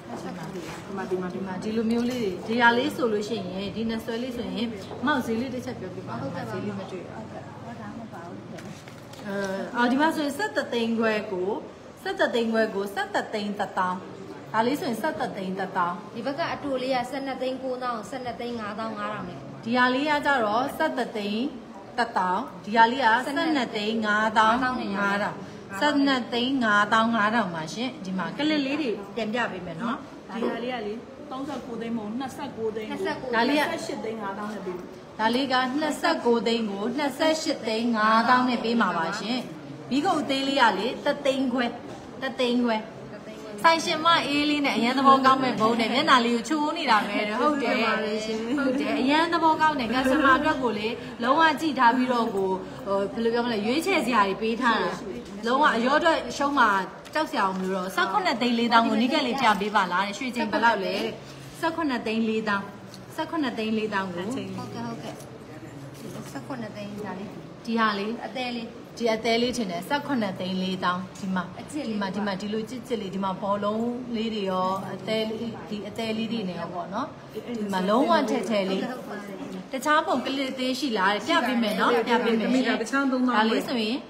ဒီမှာဒီမှာဒီမှာဒီလိုမျိုးလေးဒီဟာလေးဆိုလို့ရှိရင်ဒီနှစ်ဆွဲလေးဆိုရင်မောက်ဈေးလေးတစ်ချက်ပြောပြပါဦးဈေးလေးမတွေ့ဘူးဟုတ်ကဲ့ဟောဒါမှမပါဘူးအဲအော်ဒီမှာဆိုရင်ဆက်တသိန်းခွဲကိုဆက်တသိန်းခွဲကိုဆက်တသိန်းတစ်တောင်းဒါလေးဆိုရင်ဆက်တသိန်းတစ်တောင်းဒီဘက်ကအတူလေးကဆယ်နှစ်သိန်းကိုးသောင်းဆယ်နှစ်သိန်းငါးသောင်းငါးထောင်နဲ့ဒီဟာလေးကကြတော့ဆက်တသိန်းတစ်တောင်းဒီဟာလေးကဆက်နှစ်သိန်းငါးသောင်းငါးထောင်ဆက်နှစ်သိန်းငါးသောင်းငါးထောင်ပါရှင်ဒီမှာကလစ်လေးတွေပြန်ပြပေးမယ်နော်ဒီဟာလေးကလေ39သိန်းမဟုတ်29သိန်းဒါလေးက 28သိန်း၅သောင်းနဲ့ပြီးဒါလေးက29သိန်းကို28သိန်းငါးသောင်းနဲ့ပေးမှာပါရှင်ဘီကုတ်သေးလေးကလေတသိန်းခွဲတသိန်းခွဲဆိုင်ရှင်မအေးလေးနဲ့အရန်သဘောကောင်းမဲ့ဘုံနဲ့မျက်နှာလေးကိုချိုးနေတာပဲဟုတ်တယ်ဟုတ်တယ်အရန်သဘောကောင်းတဲ့ customer အတွက်ကိုလေလုံးဝကြည့်ထားပြီးတော့ကိုဟိုဘယ်လိုပြောမလဲရွေးချယ်စရာတွေပေးထားတာလုံးဝအရောအတွက်ရှုံးမှာကြောက်စရာမလိုတော့18သိန်း၄သောင်းကိုနိကက်လေးပြပေးပါလားရွှေချင်းဘယ်လောက်လဲ18သိန်း၄သောင်း18သိန်း၄သောင်းကိုဟုတ်ကဲ့ဟုတ်ကဲ့ဆယ်ခုနှစ်သိန်းဒါလေးဒီဟာလေးအသေးလေးဒီအသေးလေးထင်တယ်18သိန်း၄သောင်းဒီမှာဒီမှာဒီမှာဒီလိုကြစ်ကြစ်လေးဒီမှာဘောလုံးလေးတွေရောအသေးလေးဒီအသေးလေးတွေနေရောပေါ့နော်ဒီမှာလုံးဝထက်ထဲလေးတခြားပုံကလစ်သေးရှိလားပြပေးမယ်နော်ပြပေးမယ်ရှင်ဒါလေးဆိုရင်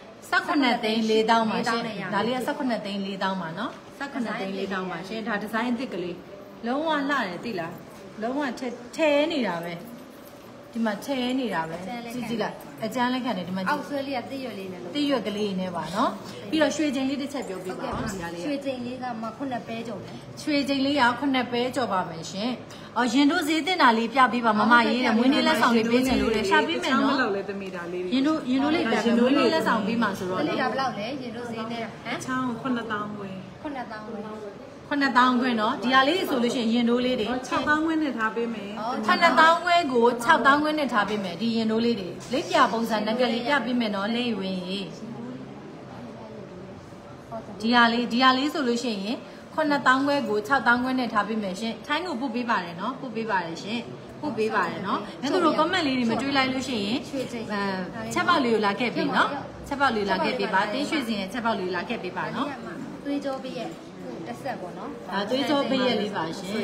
18သိန်း၄သောင်းပါရှင်ဒါလေးက18သိန်း၄သောင်းပါနော်18သိန်း၄သောင်းပါရှင်ဒါဒီဇိုင်းအသစ်ကလေးလုံးဝလှတယ်သိလားလုံးဝထဲထဲနေတာပဲဒီမှာထဲနေတာပဲကြည့်ကြည့်လိုက်အကျန်းလက်ခံတယ်ဒီမှာအောက်ဆွဲလေးကတိရွက်လေးနဲ့လို့တိရွက်ကလေးနဲ့ပါနော်ပြီးတော့ရွှေချိန်လေးတစ်ချက်ပြောပြပါအောင်ဒီဟာလေးရွှေချိန်လေးကမှခုနှစ်ပဲကြုံတယ်ရွှေချိန်လေးကခုနှစ်ပဲကြော်ပါမယ်ရှင်အော်ရင်တို့ဈေးတင်တာလေးပြပေးပါမမရေးတယ်မွေးနေ့လက်ဆောင်လေးပေးချင်လို့လေရှာပေးမယ်နော်ဘယ်လောက်လဲသမီးဒါလေးရင်တို့ရင်တို့လေးပြပေးမွေးနေ့လက်ဆောင်ပေးမှာဆိုတော့တလေလေးဒါဘယ်လောက်လဲရင်တို့ဈေးနဲ့ဟမ်ချောင်း9တောင်းဝယ်ခုနှစ်သောင်းပဲခုနှစ်သောင်းခွဲနော်ဒီဟာလေးဆိုလို့ရှိရင်ရင်တို့လေးတွေ 6တောင်းဝယ်နဲ့ထားပေးမယ်ခုနှစ်သောင်းခွဲကို6သောင်းခွဲနဲ့ထားပေးမယ်ဒီရင်တို့လေးတွေလေးပြပုံစံနက်ကလေးပြပေးမယ်နော်လိမ့်ဝင်ရေဒီဟာလေးဒီဟာလေးဆိုလို့ရှိရင်ခုနှစ်သောင်းခွဲကို6သောင်းခွဲနဲ့ထားပေးမယ်ရှင်ထိုင်းကိုပို့ပေးပါတယ်နော်ပို့ပေးပါတယ်ရှင်ပို့ပေးပါတယ်နော်မြတ်သူတို့ comment လေးတွေမတွေးလိုက်လို့ရှိရင်အဲချက်ပေါက်လေးကိုလာခဲ့ပြီနော်ချက်ပေါက်လေးလာခဲ့ပြီပါတင်းရွှေစင်ရဲ့ချက်ပေါက်လေးလာခဲ့ပြီပါနော်သွေးကြောပေးရဲ့တစ်ဆက်ပေါ့နော်ဒါသွေးကြောပေးရက်လေးပါရှင်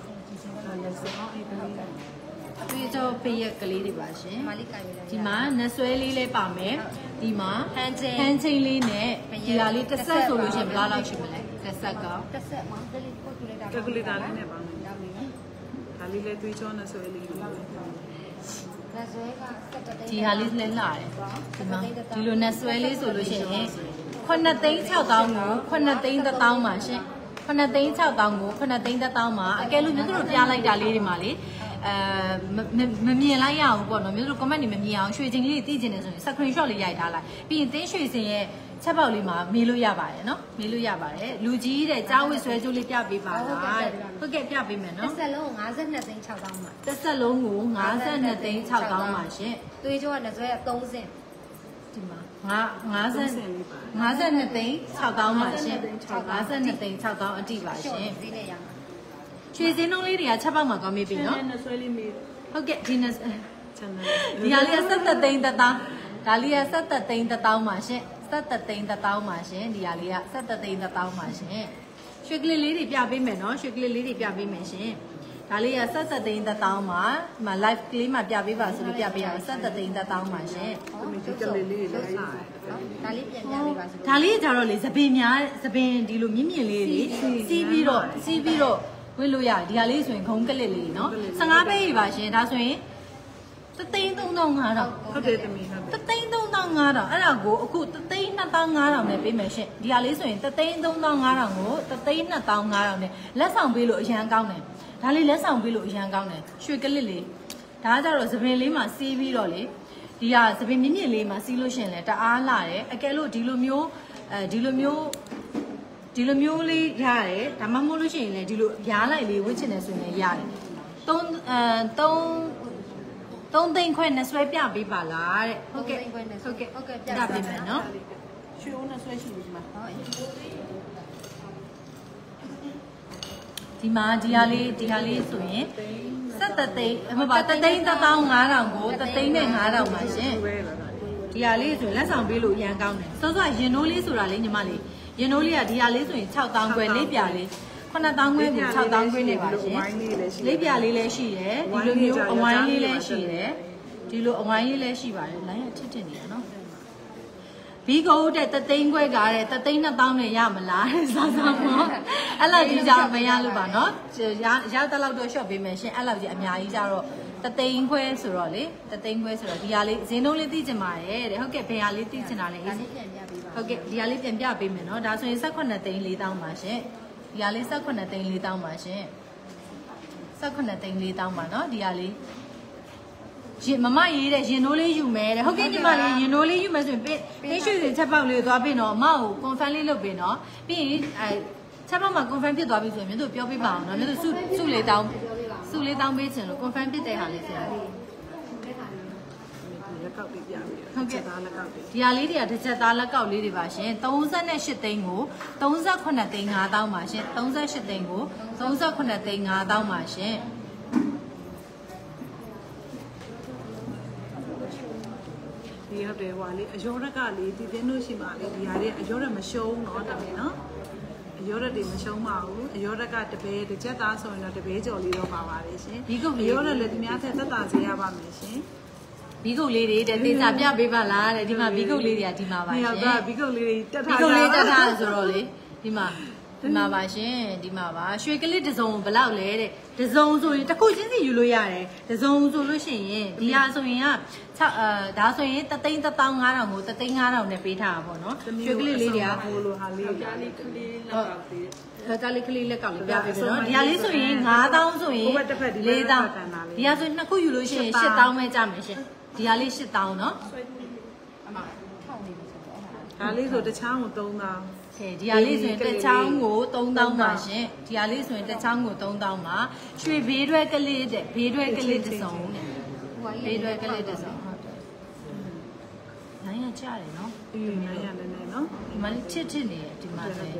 သွေးကြောပေးရက်ကလေးတွေပါရှင်မလေးကိုင်ရလဲဒီမှာနဆွဲလေးလည်းပါမယ်ဒီမှာဟန်ချင်းဟန်ချင်းလေးနဲ့ဒီဟာလေးတစ်ဆက်ဆိုလို့ရှိရင်ဘယ်လောက်ရှိမလဲတစ်ဆက်ကတစ်ဆက်မှာတလေးပို့ကြလိုက်တာကယ်ကူလေတာလေးနဲ့ပါမယ်ဒါမင်းဒါလေးလည်းသွေးချောနဲ့ဆွဲလေးတွေလက်ဆွဲကစက်တသိန်းဒီဟာလေးလည်းလှတယ်ဒီမှာဒီလိုနဆွဲလေးဆိုလို့ရှိရင်ခုနှစ်သိန်း၆သောင်းကိုခုနှစ်သိန်းတစ်သောင်းပါရှင်ခုနှစ်သိန်း၆သောင်းကိုခုနှစ်သိန်းတစ်သောင်းပါအကယ်လို့မျိုးတို့ပြလိုက်တာလေးတွေမှာလေအဲမမြင်လိုက်ရအောင်ပေါ့နော်မျိုးတို့ comment တွေမမြင်အောင်ရွှေချင်းလေးတွေသိကျင်နေဆိုရင် screenshot လေးရိုက်ထားလိုက်ပြီးရင်တင်းရွှေစင်ရဲ့ချက်ပေါက်လေးမှာမေးလို့ရပါတယ်နော်မေးလို့ရပါတယ်လူကြီးတဲ့ကြားဝစ်ဆွဲကြိုးလေးပြပေးပါလားဟုတ်ကဲ့ပြပေးမယ်တစ်နော်ဆက်လုံး52သိန်း6သောင်းမှာတစ်ဆက်လုံးကို52သိန်း6သောင်းပါရှင်သွေးကြောကလက်ဆွဲက3စင်ဒီမှာငါ50 52သိန်း6သောင်းပါရှင်52သိန်း6သောင်းအတိပါရှင်ဈေးနဲ့ရမှာရွှေစင်းလုံးလေးတွေကချက်ပေါက်မှာကောင်းပြီပြီနော်နဲ့ဆွဲလေးမေးဟုတ်ကဲ့ဒီနေ့ချန်နယ်ဒီဟာလေးက17သိန်းတစ်သောင်းဒါလေးက17သိန်းတစ်သောင်းပါရှင်17သိန်းတစ်သောင်းပါရှင်ဒီဟာလေးက17သိန်းတစ်သောင်းပါရှင်ရွှေကလေးလေးတွေပြပေးမယ်နော်ရွှေကလေးလေးတွေပြပေးမယ်ရှင်ဒါလေးက17သိန်းတစ်သောင်းပါဒီမှာ live ကလေးမှာပြပေးပါဆိုလို့ပြပေးရအောင်17သိန်းတစ်သောင်းပါရှင်သမီးဒီကလေးလေးတွေလည်းဒါလေးပြန်ပြပေးပါဆိုဒါလေးကြတော့လေသပင်များသပင်ဒီလိုမြင့်မြင့်လေးတွေစီးပြီးတော့စီးပြီးတော့ဝေ့လို့ရဒီဟာလေးဆိုရင်ခုံးကလစ်လေးနော်15ပဲပါရှင်ဒါဆိုရင်တသိန်းသုံးသောင်းငါးထောင်ဟုတ်တယ်သမီးဟုတ်တသိန်းသုံးသောင်းငါးထောင်အဲ့ဒါကိုအခုတသိန်းနှစ်သောင်းငါးထောင်နဲ့ပေးမယ်ရှင်ဒီဟာလေးဆိုရင်တသိန်းသုံးသောင်းငါးထောင်ကိုတသိန်းနှစ်သောင်းငါးထောင်နဲ့လက်ဆောင်ပေးလို့အရန်ကောင်းတယ်ဒါလေးလက်ဆောင်ပေးလို့အရန်ကောင်းတယ်ရွှေကလစ်လေးဒါကကြတော့သပင်လေးမှာစီးပြီးတော့လေဒီဟာသပင်မြင့်မြင့်လေးမှာစီးလို့ရှင်လဲတအားလာတယ်အကယ်လို့ဒီလိုမျိုးအဲဒီလိုမျိုးဒီလိုမျိုးလေးရတယ်ဒါမှမဟုတ်လို့ရှိရင်လည်းဒီလိုရားလိုက်လေးဝစ်ချင်တယ်ဆိုရင်လည်းရတယ်သုံးအဲသုံးသုံးသိန်းခွဲနဲ့ဆွဲပြပေးပါလားတဲ့ဟုတ်ကဲ့ဟုတ်ကဲ့ဟုတ်ကဲ့ပြပေးမယ်နော်ရွှေဦးနဲ့ဆွဲရှိပြီဒီမှာဟုတ်ဒီမှာဒီဟာလေးဒီဟာလေးဆိုရင်17သိန်းမဟုတ်ပါတသိန်းတစ်သောင်းငါးထောင်ကိုတသိန်းနဲ့ငါးထောင်ပါရှင်ဝဲလာတာဒီဟာလေးဆိုရင်လက်ဆောင်ပေးလို့ရန်ကောင်းတယ်စောစောရင်နိုးလေးဆိုတာလေညီမလေးရင်နိုးလေးကဒီဟာလေးဆိုရင်6သောင်းခွဲလေးပြလေးခခုနှစ်သောင်းခွဲကိုခြောက်သောင်းခွဲနေပါရှင်လေးပြလေးလည်းရှိတယ်ဒီလိုမျိုးအဝိုင်းလေးလည်းရှိတယ်ဒီလိုအဝိုင်းလေးလည်းရှိပါတယ်လိုင်းရထစ်ထစ်နေရနော်ဘီကိုတဲ့တသိန်းခွဲကားတဲ့တသိန်းနှစ်သောင်းနဲ့ရမလားတဲ့စားစားမောအဲ့လောက်ကြီးကြောင်မရလို့ပါနော်ရရတဲ့လောက်တော့ short ပေးမယ်ရှင်အဲ့လောက်ကြီးအများကြီးကြတော့တသိန်းခွဲဆိုတော့လေတသိန်းခွဲဆိုတော့ဒီဟာလေးဈေးနှုန်းလေးသိချင်ပါတယ်တဲ့ဟုတ်ကဲ့ဘယ်ဟာလေးသိချင်တာလဲအေးဟုတ်ကဲ့ဒီဟာလေးပြန်ပြပေးမယ်နော်ဒါဆိုရင်၁၈သိန်း၄သောင်းပါရှင်ဒီဟာလေး၁၈သိန်း၄သောင်းပါရှင်၁၈သိန်း၄သောင်းပါနော်ဒီဟာလေးရင်မမရေးတဲ့ရင်နိုးလေးယူမယ်တဲ့ဟုတ်ကဲ့ညီမလေးရင်နိုးလေးယူမယ်ဆိုရင်ပေးပေးရွှေတွေချက်ပေါက်လေးကိုသွားပေးနော်အမကို confirm လေးလုပ်ပေးနော်ပြီးရင်အဲချက်ပေါက်မှာ confirm ဖြစ်သွားပြီဆိုရင်မြို့တို့ပြောပြပါအောင်နော်မြို့တို့စုစုလေးတောင်းစုလေးတောင်းပေးချင်လို့ confirm ဖြစ်တဲ့ဟာလေးဆိုရင်လက်ကောက်လေးပြပြီးဟုတ်ကဲ့သားလက်ကောက်လေးဒီဟာလေးတွေကတစ်ချက်သားလက်ကောက်လေးတွေပါရှင်၃၈သိန်းကို၃၈သိန်း၅သောင်းပါရှင်၃၈သိန်းကို၃၈သိန်း၅သောင်းပါရှင်ဒီဟုတ်တယ်ဟွာလေးအယောရက်ကလေးဒီတင်းတို့ရှိမှလေးဒီဟာလေးအယောရက်မရှုံးတော့တမင်နော်အယောရက်တွေမရှုံးပါဘူးအယောရက်ကတပဲတစ်ချက်သားဆိုရင်တော့တပဲကြော်လေးတော့ပါပါတယ်ရှင်ဒီကုတ်အယောရက်လည်းဒီများထက်သက်သာစေရပါမယ်ရှင်ဘီကုတ်လေးတွေတဲ့သေချာပြပေးပါလားတဲ့ဒီမှာဘီကုတ်လေးတွေကဒီမှာပါရှင်ဟုတ်ကဲ့ဘီကုတ်လေးတွေတက်ထားဘီကုတ်လေးတက်ထားဆိုတော့လေဒီမှာဒီမှာပါရှင်ဒီမှာပါရွှေကလစ်တစ်စုံဘယ်လောက်လဲတဲ့တစ်စုံဆိုရင်တစ်ခုချင်းစီယူလို့ရတယ်တစ်စုံဆိုလို့ရှိရင်ဒီဟာဆိုရင်ကအဲဒါဆိုရင်တသိန်းတစ်သောင်းငါးထောင်ကိုတသိန်းငါးထောင်နဲ့ပေးထားတာပေါ့နော်ရွှေကလစ်လေးတွေကဟိုလိုဟာလေးကြာလေးကလေးလက်ကောက်သေးတယ်ကာလီကလေးလက်ကောက်လေးပြပေးမယ်နော်ဒီဟာလေးဆိုရင်ငါးသောင်းဆိုရင်လေးသောင်းဒီဟာဆိုရင်နှစ်ခုယူလို့ရှိရင်ရှစ်သောင်းပဲကြမယ်ရှင်ဒီဟာလေးရှစ်သောင်းနော်ဒါလေးဆိုတချောင်းကိုသုံးသောင်းဟဲ့ဒီဟာလေးဆိုရင်တစ်ချောင်းကိုသုံးသောင်းပါရှင်ဒီဟာလေးဆိုရင်တစ်ချောင်းကိုသုံးသောင်းပါရွှေဘေးတွဲကလေးတဲ့ဘေးတွဲကလေးတစ်စုံတဲ့ဘေးတွဲကလေးတစ်စုံဟုတ်တယ်နိုင်ရကြတယ်နော်အေးနိုင်ရလည်းလည်းနော်ဒီမှာချစ်ချစ်နေတယ်ဒီမှာလည်း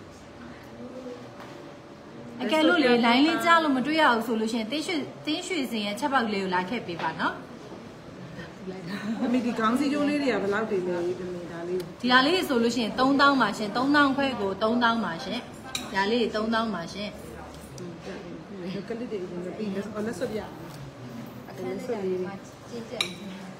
အကယ်လို့လေလိုင်းလေးကြားလို့မတွေ့ရအောင်ဆိုလို့ရှိရင်တင်းရွှေတင်းရွှေစင်ရဲ့ချက်ပေါက်လေးကိုလာခဲ့ပေးပါနော်သမီးဒီခေါင်းစည်းကျိုးလေးတွေကဘယ်လောက်တည်လဲသမီးဒါလေးဒီဟာလေးဆိုလို့ရှိရင်သုံးသောင်းပါရှင်သုံးသောင်းခွဲကိုသုံးသောင်းပါရှင်ဒါလေးသုံးသောင်းပါရှင်ကလေးတွေပြီးတော့လက်စွပ်ပြအခန်းထဲမှာကျင်းကျက်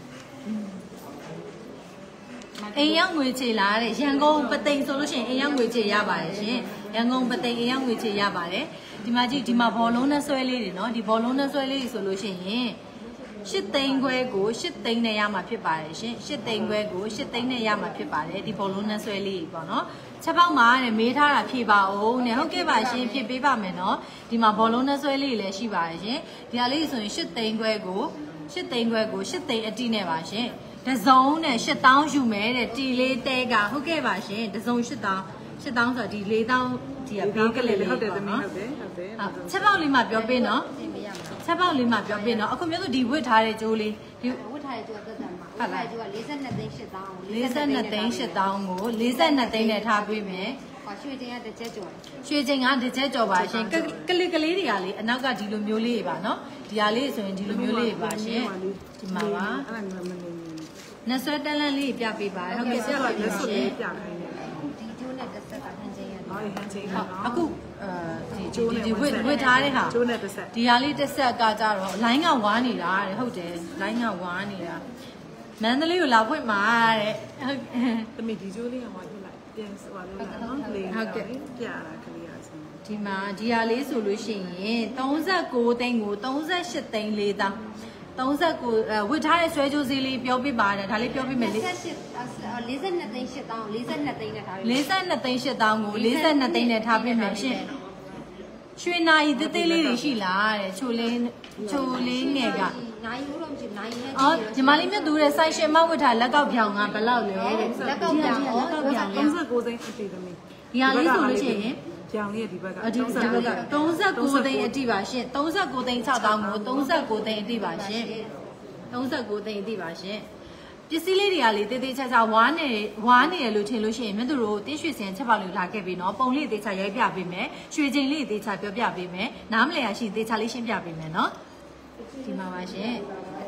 အိမ်ရောက်ငွေချေလာတဲ့ရန်ကုန်ပသိမ်ဆိုလို့ရှိရင်အိမ်ရောက်ငွေချေရပါတယ်ရှင်ရန်ကုန်ပသိမ်အိမ်ရောက်ငွေချေရပါတယ်ဒီမှာကြည့်ဒီမှာဘောလုံးနဲ့ဆွဲလေးတွေနော်ဒီဘောလုံးနဲ့ဆွဲလေးတွေဆိုလို့ရှိရင်ရှစ်သိန်းခွဲကိုရှစ်သိန်းနဲ့ရမှာဖြစ်ပါတယ်ရှင်ရှစ်သိန်းခွဲကိုရှစ်သိန်းနဲ့ရမှာဖြစ်ပါတယ်ဒီဘောလုံးနဲ့ဆွဲလေးပေါ့နော်ချက်ပေါက်မှာတဲ့မေးထားတာဖြေပါအောင်နဲ့ဟုတ်ကဲ့ပါရှင်ဖြေပေးပါမယ်နော်ဒီမှာဘောလုံးနဲ့ဆွဲလေးလည်းရှိပါတယ်ရှင်ဒီဟာလေးဆိုရင်ရှစ်သိန်းခွဲကိုရှစ်သိန်းခွဲကိုရှစ်သိန်းအတိနဲ့ပါရှင်တစုံနဲ့ရှစ်သောင်းယူမယ်တဲ့တီလေးတဲကဟုတ်ကဲ့ပါရှင်တစုံရှစ်သောင်းရှစ်သောင်းဆိုတော့ဒီလေးသောင်းဒီကဘေးကလေးလေးဟုတ်တယ်သမီးဟုတ်တယ်ဟုတ်တယ်ချက်ပေါက်လေးမှပြောပေးနော်ချက်ပေါက်လေးမှပြောပေးနော်အခုမျိုးဆိုဒီဝစ်ထားတဲ့ကြိုးလေးဒီဝစ်ထားတဲ့ကြိုးကသက်သက်မှာဝစ်ထားတဲ့ကြိုးက၄၂သိန်း၈သောင်း၄၂သိန်း၈သောင်းကို၄၂သိန်းနဲ့ထားပေးမယ်ရွှေချင်းကတစ်ချက်ကျော်ရွှေချင်းကတစ်ချက်ကျော်ပါရှင်ကလေးကလေးတွေကလေအနောက်ကဒီလိုမျိုးလေးတွေပါနော်ဒီဟာလေးဆိုရင်ဒီလိုမျိုးလေးတွေပါရှင်ဒီမှာပါအဲ့ဒါမနေနဆွဲတလန့်လေးပြပေးပါဟုတ်ကဲ့ဆရာပါရှင်ပြခိုင်းတယ်ဒီကျိုးနဲ့တစ်ဆက်ကဟန်ချင်းရတယ်ဟောဟန်ချင်းရနော်အခုအဲဒီကျိုးဒီဝစ်ဝစ်ထားတဲ့ဟာကျိုးနဲ့တစ်ဆက်ဒီဟာလေးတစ်ဆက်ကကြတော့လိုင်းကဝါနေတာတဲ့ဟုတ်တယ်လိုင်းကဝါနေတာမန္တလေးကိုလာဖွင့်မှာတဲ့ဟုတ်သမီးဒီကျိုးလေးကဝါပြလိုက်ပြန်ဆိုပါလို့နော်လေဟုတ်ကဲ့ပြရတာကလေးရစမ်းဒီမှာဒီဟာလေးဆိုလို့ရှိရင်၃၉သိန်းကို၃၈သိန်း၄သောင်း၃၉ဝစ်ထားတဲ့ဆွဲကြိုးစည်းလေးပြောပြပါတယ်ဒါလေးပြောပြမယ်လေ၄၈ ၄၂သိန်း၈သောင်း၄၂သိန်းနဲ့ထားပြီ၄၂သိန်း၈သောင်းကို၄၂သိန်းနဲ့ထားပြမယ်ရှင်ရွှေနာရီသေးသေးလေးတွေရှိလားတဲ့ချိုလေးချိုလေးငယ်ကနိုင်ဘူးတော့မရှိနိုင်ရဲ့အော်ညီမလေးမြတ်သူတဲ့ဆိုင်ရှင်မဝစ်ထားလက်ကောက်ပြောင်ကဘယ်လောက်လဲတဲ့လက်ကောက်ပြောင်လက်ကောက်ပြောင်၃၉သိန်းအတိသမီးဒီဟာလေးဆိုလို့ရှိရင်ပြောင်လေးဒီဘက်ကဒီဘက်က၃၉သိန်းအတိပါရှင်၃၉သိန်း၆သောင်းကို၃၉သိန်းအတိပါရှင်၃၉သိန်းအတိပါရှင်ပစ္စည်းလေးတွေကလေတေးသေးချာချာဝါနေဝါနေရလို့ထင်လို့ရှိရင်မြတ်သူတို့တင်းရွှေစင်ချက်ပေါက်လေးလာခဲ့ပြီနော်ပုံလေးတေးချာရိုက်ပြပေးမယ်ရွှေချိန်လေးတေးချာပြောပြပေးမယ်နားမလည်ရရှိတေးချာလေးရှင်းပြပေးမယ်နော်ဒီမှာပါရှင်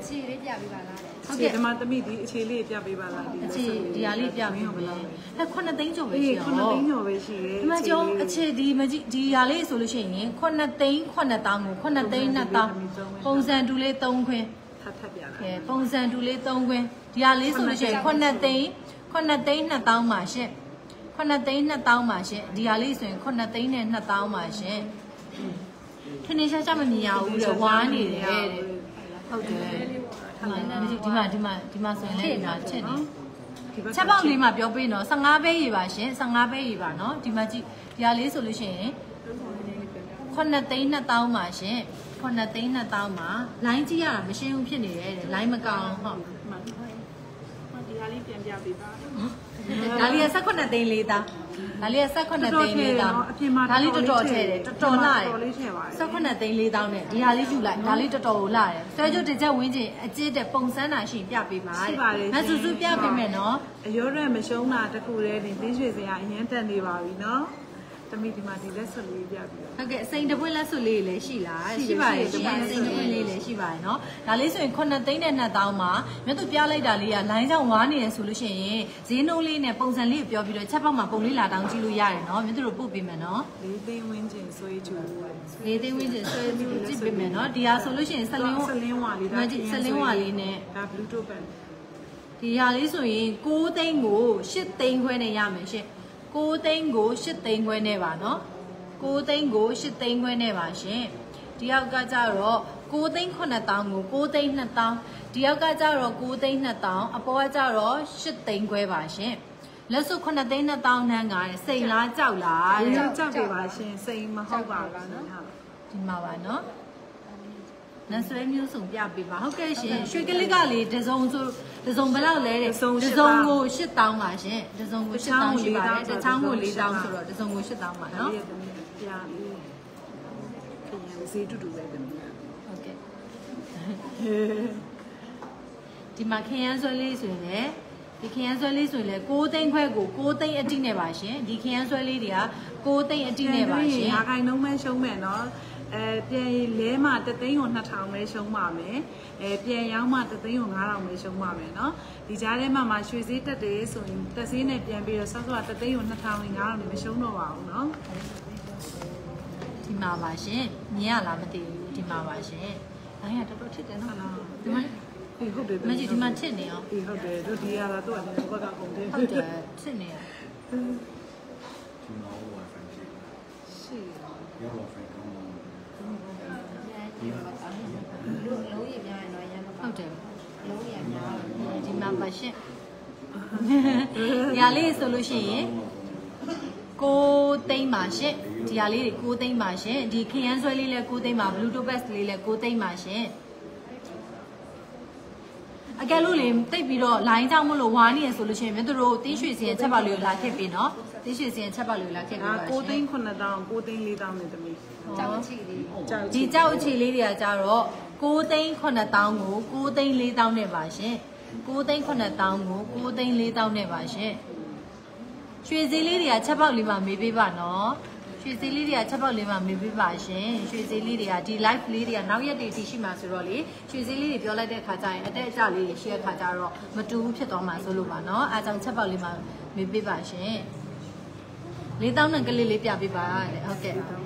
အခြေလေးပြပေးပါလားတဲ့ဟုတ်ကဲ့ဒီမှာသမီးဒီအခြေလေးပြပေးပါလားဒီအခြေဒီဟာလေးပြပေးမယ်အဲခုနှစ်သိန်းကျော်ပဲအေးရှိခုအောင်နှစ်သိန်းကျော်ပဲရှိတယ်ဒီမှာကျောင်းအခြေဒီမကြည့်ဒီဟာလေးဆိုလို့ရှိရင်ခုနှစ်သိန်းခုနှစ်တောင်းကိုခုနှစ်သိန်းနှစ်တောင်းပုံစံတူလေးသုံးခွင်းထပ်ထပ်ပြလာကဲပုံစံတူလေးသုံးခွင်းဒီဟာလေးဆိုလို့ရှိရင်ခုနှစ်သိန်းခုနှစ်သိန်းနှစ်တောင်းပါရှင်ခုနှစ်သိန်းနှစ်တောင်းပါရှင်ဒီဟာလေးဆိုရင်ခုနှစ်သိန်းနဲ့နှစ်တောင်းပါရှင်ခင်းနေရှာချမမြင်ရဘူးလေဝါနေတယ်တဲ့ဟုတ်တယ်ဒီမှာဒီမှာဒီမှာဆိုရင်လည်းဒီမှာချက်နေချက်ပေါက်လေးမှာပြောပေးနော်ဆယ့်ငါးပဲရေပါရှင်ဆယ့်ငါးပဲရေပါနော်ဒီမှာကြည့်ဒီဟာလေးဆိုလို့ရှိရင်ခုနှစ်သိန်းနှစ်တောင်းပါရှင်ခုနှစ်သိန်းနှစ်တောင်းပါလိုင်းကြည့်ရတာမရှင်းဘူးဖြစ်နေတယ်တဲ့လိုင်းမကောင်းဟုတ်ဒီဟာလေးပြန်ပြပေးပါဒါလေးက၁၈သိန်းလေးတောင်းဒါလေးက၁၈သိန်းလေးတောင်းဒါလေးတော်တော်ထဲတယ်တော်တော်လာတယ်၁၈သိန်းလေးတောင်းနဲ့ဒီဟာလေးယူလိုက်ဒါလေးတော်တော်ကိုလာတယ်ဆွဲကြတစ်ချက်ဝင်းချင်အကျစ်တဲ့ပုံစံတာရှိပြပေးပါတဲ့မဆူဆူပြပေးမယ်နော်အရောရဲမရှုံးတာတခုတည်းနေတင်းရွှေစရာအရင်တက်နေပါပြီနော်သမီးဒီမှာဒီလက်စွပ်လေးပြပြီးတော့ဟုတ်ကဲ့အစိမ်တပွင့်လက်စွပ်လေးလည်းရှိလားရှိပါတယ်ရှင်အစိမ်တပွင့်လေးလည်းရှိပါတယ်နော်ဒါလေးဆိုရင်ခုနှစ်သိန်းနဲ့နှစ်တောင်းမှာမြတ်သူပြလိုက်တာလေးကလိုင်းကြောင်ဝါနေရဆိုလို့ရှိရင်ဈေးနှုန်းလေးနဲ့ပုံစံလေးကိုပြောပြီးတော့ချက်ပေါက်မှာပုံလေးလာတောင်းကြည့်လို့ရတယ်နော်မြတ်သူတို့ပို့ပေးမယ်နော်လေးသိန်းဝင်းကျင်ဆွေးကျူလေးသိန်းဝင်းကျင်ဆွဲကြည့်ပေးမယ်နော်ဒီဟာဆိုလို့ရှိရင်ဆက်လင်းဆလင်းဝါလေးဒါကြည့်ဆက်လင်းဝါလေးနဲ့ဒါ Bluetooth ပဲဒီဟာလေးဆိုရင်ကိုးသိန်းကို၈သိန်းခွဲနဲ့ရမယ်ရှင်ကိုးသိန်းကို၈သိန်းခွဲနဲ့ပါနော်ကိုးသိန်းကို၈သိန်းခွဲနဲ့ပါရှင်ဒီယောက်ကကြတော့ကိုးသိန်းခုနှစ်တောင်းကိုကိုးသိန်းနှစ်တောင်းဒီယောက်ကကြတော့ကိုးသိန်းနှစ်တောင်းအပေါ်ကကြတော့၈သိန်းခွဲပါရှင်လက်စုပ်ခုနှစ်သိန်းနှစ်တောင်းနှန်းကစိန်လားကြောက်လားဒီတဲ့ကြောက်ပြပါရှင်စိန်မဟုတ်ပါဘူးနော်ဒီမှာပါနော်နဆွဲမျိုးစုံပြပေးပါဟုတ်ကဲ့ရှင်ရွှေကလစ်ကလေဒဇုံဆိုဒဇုံဘယ်လောက်လဲတဲ့ဒဇုံကို၈တောင်းပါရှင်ဒဇုံကို၈တောင်းရှိပါတယ်တချောင်းကို၄တောင်းဆိုတော့ဒဇုံကို၈တောင်းပါနော်ပြလေးခင်ဗျာဈေးတူတူပဲသမီးဟုတ်ကဲ့ဒီမှာခရမ်းဆွဲလေးဆိုရင်လည်းဒီခရမ်းဆွဲလေးဆိုရင်လည်း၉သိန်းခွဲကို၉သိန်းအတိနဲ့ပါရှင်ဒီခရမ်းဆွဲလေးတွေက၉သိန်းအတိနဲ့ပါရှင်ရာခိုင်နှုန်းပဲရှုံးမယ်နော်အဲပြန်လဲမှတသိန်းကိုနှစ်ထောင်ပဲရှုံးပါမယ်အဲပြန်ရောင်းမှတသိန်းကိုငါးထောင်ပဲရှုံးပါမယ်နော်ဒီကြားထဲမှာမှရွှေဈေးတက်တယ်ဆိုရင်တက်ဈေးနဲ့ပြန်ပြီးတော့ဆော့ဆော့တသိန်းကိုနှစ်ထောင်နဲ့ငါးထောင်နဲ့မရှုံးတော့ပါဘူးနော်ဒီမှာပါရှင်မြင်ရလားမသိဘူးဒီမှာပါရှင်အဲရတော်တော်ထစ်တယ်နော်ဒီမှာအေးဟုတ်တယ်မကြီးဒီမှာထစ်နေအောင်အေးဟုတ်တယ်တို့ဒီရတာတို့အနေနဲ့ဘက်ကကုန်တယ်ဟုတ်တယ်ထစ်နေရရှိလုံးလုံးရများရင်တော့ရမ်းမဟုတ်တယ်လုံးရများဒီမှာပါရှင်ညာလေးဆိုလို့ရှိရင်ကိုသိန်းပါရှင်ဒီဟာလေးတွေကိုသိန်းပါရှင်ဒီခရမ်းဆွဲလေးလည်းကိုသိန်းပါ Bluetooth Best လေးလည်းကိုသိန်းပါရှင်အကယ်လို့လေတိတ်ပြီးတော့ line ကြောင့်မလို့ဝါနေရဆိုလို့ရှိရင်မြတ်တို့တင်းရွှေစင်ချက်ပါလေးကိုလာခဲ့ပြီနော်တင်းရွှေစင်ချက်ပါလေးကိုလာခဲ့ပြီဒါပါရှင်ကိုသိန်းခုနှစ်တောင်းကိုသိန်းလေးတောင်းနဲ့သမီးကြောက်ချီလေးကြောက်ဒီကြောက်အခြေလေးတွေကကြတော့ကိုသိန်းခုနှစ်တောင်းကိုကိုသိန်းလေးတောင်းနဲ့ပါရှင်ကိုသိန်းခုနှစ်တောင်းကိုကိုသိန်းလေးတောင်းနဲ့ပါရှင်ရွှေစည်းလေးတွေကချက်ပေါက်လေးမှာမေးပေးပါနော်ရွှေစည်းလေးတွေကချက်ပေါက်လေးမှာမေးပေးပါရှင်ရွှေစည်းလေးတွေကဒီ live လေးတွေကနောက်ရက်တွေတည်ရှိမှာဆိုတော့လေရွှေစည်းလေးတွေပြောလိုက်တဲ့ခါကျရင်အတက်အကျလေးတွေရှိတဲ့ခါကျတော့မတူဘူးဖြစ်သွားမှာဆိုလို့ပါနော်အားကြောင့်ချက်ပေါက်လေးမှာမေးပေးပါရှင်လေးတောင်းနဲ့ကလေးလေးပြပေးပါတဲ့ဟုတ်ကဲ့ဟော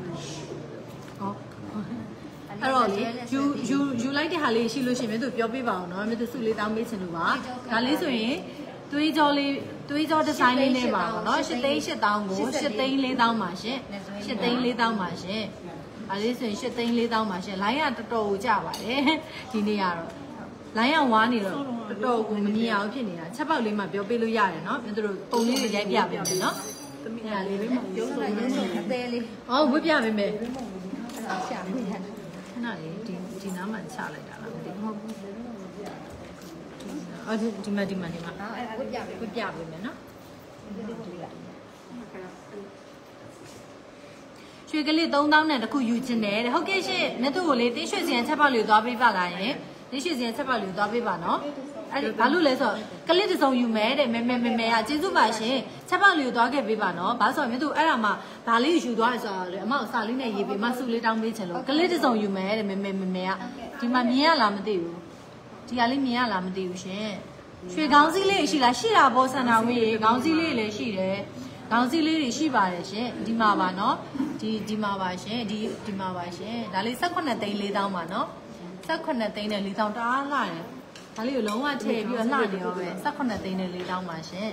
အဲ့တော့လေယူယူယူလိုက်တဲ့ဟာလေးရှိလို့ရှိရင်မြတ်သူပြောပြပါအောင်နော်မြတ်သူစုလေးတောင်းပေးချင်လို့ပါဒါလေးဆိုရင်သွေးကြောလေးသွေးကြောဒီဇိုင်းလေးနဲ့ပါပေါ့နော်၈သိန်း၈တောင်းကို၈သိန်း၄တောင်းပါရှင်၈သိန်း၄တောင်းပါရှင်ဒါလေးဆိုရင်၈သိန်း၄တောင်းပါရှင်လိုင်းကတော်တော်ကိုကြပါတယ်ဒီနေ့ကတော့လိုင်းကဝါနေတော့တော်တော်ကိုမမြင်အောင်ဖြစ်နေတာချက်ပေါက်လေးမှပြောပေးလို့ရတယ်နော်မြတ်တို့ပုံလေးတွေရိုက်ပြပေးမယ်နော်သမီးလေးလေးမရုံးဆိုရုံးဆိုအသေးလေးဟောဝှက်ပြပေးမယ်အဲ့ဒါရှာမိတယ်ခဏလေးဒီဒီနားမှာချလိုက်တာလားမသိဘူးဟုတ်အော်ဒီဒီမှာဒီမှာဒီမှာနော်အဲ့ဝတ်ပြပေးဝှက်ပြပေးမယ်နော်ရွှေကလေးသုံးသောင်းနဲ့တခုယူချင်တယ်တဲ့ဟုတ်ကဲ့ရှင်မြတ်သူကိုလေတင်းရွှေစင်ချက်ပေါက်လေးသွားပေးပါလားယင်တင်းရွှေစင်ချက်ပေါက်လေးသွားပေးပါနော်အဲ့ဒီဘာလို့လဲဆိုတော့ကလစ်တစ်စုံယူမယ်တဲ့မဲမဲမဲမဲကကျေးဇူးပါရှင်ချက်ပေါက်လေးကိုသွားခဲ့ပေးပါနော်ဘာလို့ဆိုတော့မြတ်သူအဲ့ဒါမှဘာလေးယူသွားရဆိုတော့လေအမောက်စာလေးနဲ့ရေးပေးမဆုလေးတောင်းပေးချင်လို့ကလစ်တစ်စုံယူမယ်တဲ့မဲမဲမဲမဲကဒီမှာမြင်ရလားမသိဘူးဒီဟာလေးမြင်ရလားမသိဘူးရှင်ရွှေခေါင်းစည်းလေးရှိလားရှိတာပေါ့ဆန္ဒဝင်းရေခေါင်းစည်းလေးလည်းရှိတယ်ခေါင်းစည်းလေးတွေရှိပါတယ်ရှင်ဒီမှာပါနော်ဒီဒီမှာပါရှင်ဒီဒီမှာပါရှင်ဒါလေး၁၈သိန်း၄တောင်းပါနော်၁၈သိန်းနဲ့၄တောင်းတအားလှတယ်ဒါလေးကိုလုံးဝထည့်ပြီးတော့လှနေရောပဲ၁၈သိန်းနဲ့၄တောင်းပါရှင်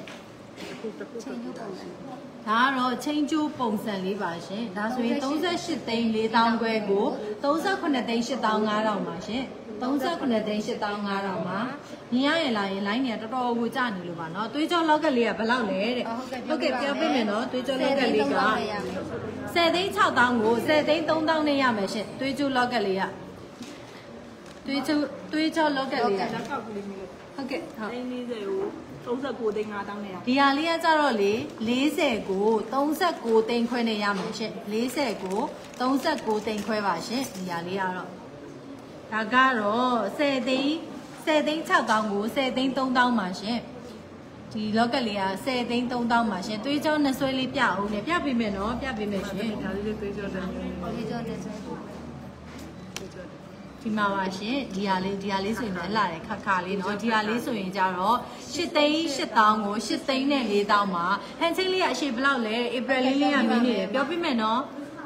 ဒါကတော့ချင်းကျိုးပုံစံလေးပါရှင်ဒါဆိုရင်၃၈သိန်း၄တောင်းခွဲကို၃၈သိန်း၈တောင်း၅တောင်းပါရှင်၃၈သိန်း၈တောင်း၅တောင်းပါမြင်ရရင်လာရင် line เนี่ยတော်တော်ကိုကြာနေလို့ပါเนาะသွေးကြောလောက်ကလေးကဘယ်လောက်လဲတဲ့ဟုတ်ကဲ့ပြောပြမယ်เนาะသွေးကြောလောက်ကလေးက၁၀သိန်း၆တောင်းကို၁၀သိန်း၃တောင်းနဲ့ရမယ်ရှင်သွေးကြောလောက်ကလေးကသွေးကြောသွေးကြောလောက်ကလေးကလက်ကောက်ကလေးမျိုးဟုတ်ကဲ့ဟုတ်၄၀ကို၃၉သိန်း၅တောင်းနဲ့ရဒီဟာလေးကကြတော့လေ၄၀ကို၃၉သိန်းခွဲနဲ့ရမယ်ရှင်၄၀ကို၃၉သိန်းခွဲပါရှင်ဒီဟာလေးကတော့ဒါကတော့၁၀သိန်း၁၀သိန်း၆တောင်းကို၁၀သိန်း၃တောင်းပါရှင်ဒီလောက်ကလေးက၁၀သိန်း၃တောင်းပါရှင်သွေးကြောနှစ်ဆွဲလေးပြအောင်လေပြပေးမယ်နော်ပြပေးမယ်ရှင်ဒါလေးလေးသွေးကြောတယ်သွေးကြောနှစ်ဆွဲဒီမှာပါရှင်ဒီဟာလေးဒီဟာလေးဆိုရင်လည်းလှတယ်ခါခါလေးเนาะဒီဟာလေးဆိုရင်ကြတော့၈သိန်း၈တောင်းကို၈သိန်းနဲ့၄တောင်းပါဟန်ချင်းလေးကအရှိဘလောက်လဲဧပြီလေးလေးကမင်းနေတယ်ပြောပြမယ်နော်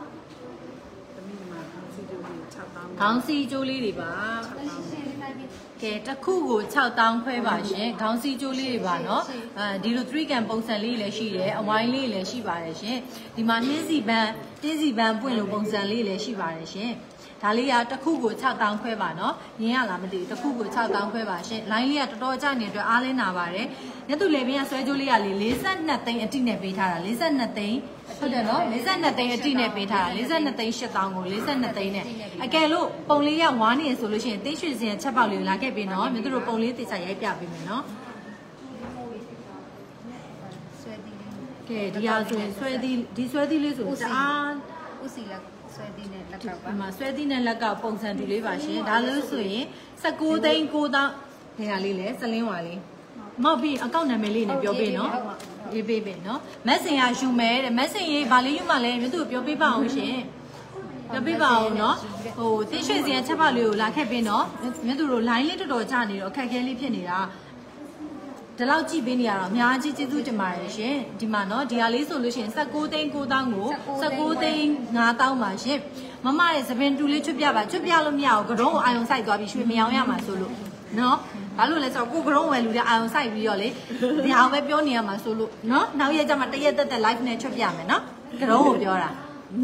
ခေါင်းစီကျိုးလေးတွေပါကဲတစ်ခုကို၆တောင်းခွဲပါရှင်ခေါင်းစီကျိုးလေးတွေပါเนาะအဲဒီလို3 can ပုံစံလေးလည်းရှိတယ်အဝိုင်းလေးလည်းရှိပါတယ်ရှင်ဒီမှာနှင်းစီပန်းတင်းစီပန်းပွင့်လိုပုံစံလေးလည်းရှိပါတယ်ရှင်ဒါလေးကတစ်ခုကို၆တောင်းခွဲပါเนาะမြင်ရလားမသိဘူးတစ်ခုကို၆တောင်းခွဲပါရှင် line လေးကတော်တော်ကြနေအတွက်အားလင်းနာပါတယ်ညတူလေပင်ကဆွဲကြိုးလေးကလေ၄၂သိန်းအတိနဲ့ပေးထားတာ၄၂သိန်းဟုတ်တယ်နော်၄၂သိန်းအတိနဲ့ပေးထားတာ၄၂သိန်း၈တောင်းကို၄၂သိန်းနဲ့အကယ်လို့ပုံလေးကဝါနေဆိုလို့ရှိရင်တင်းရွှေစင်ချက်ပေါက်လေးကိုလာခဲ့ပေးနော်မြတူတို့ပုံလေးတိကျရိုက်ပြပေးမယ်နော်ကဲဒီဟာဆိုရင်ဆွဲသီးဒီဆွဲသီးလေးဆိုတအားဥစီလက်ဆွဲသီးနဲ့လက်ကောက်ပါဒီမှာဆွဲသီးနဲ့လက်ကပုံစံတူလေးပါရှင်ဒါလို့ဆိုရင်၁၉သိန်း၉တောင်းဘယ်ဟာလေးလဲစလင်းဝါလေးမောက်ပြီးအကောင့်နာမည်လေးနဲ့ပြောပေးနော်ရေးပေးပေးနော်မက်ဆင်ရယူမယ်တဲ့မက်ဆင်ရေးဗာလေးယူမှလည်းမြို့သူပြောပေးပါအောင်ရှင်ပြောပေးပါအောင်နော်ဟိုတင်းရွှေစင်ချက်ပေါက်လေးကိုလာခဲ့ပေးနော်မြို့သူတို့ line လေးတော်တော်ကြာနေတော့အခက်အခဲလေးဖြစ်နေတာဒီလောက်ကြည့်ပေးနေရတော့အများကြီးကျေးဇူးတင်ပါတယ်ရှင်ဒီမှာနော်ဒီဟာလေးဆိုလို့ရှိရင်၁၉သိန်း၉တောင်းကို၁၉သိန်း၅တောင်းပါရှင်မမရဲ့သပင်တူလေးချွတ်ပြပါချွတ်ပြလို့မရဘူးကတော့အာယုံစိုက်သွားပြီးရွှေမယောင်ရမှာဆိုလို့နော်ဘာလို့လဲဆိုတော့ကိုကတော့ဝယ်လူတဲ့အာယုံစိုက်ပြီးတော့လေဒီအောင်ပဲပြောနေရမှာဆိုလို့နော်နောက်ရက်ကျမှတရက်တက်တက် live နဲ့ချွတ်ပြမယ်နော်ကတော့ကိုပြောတာ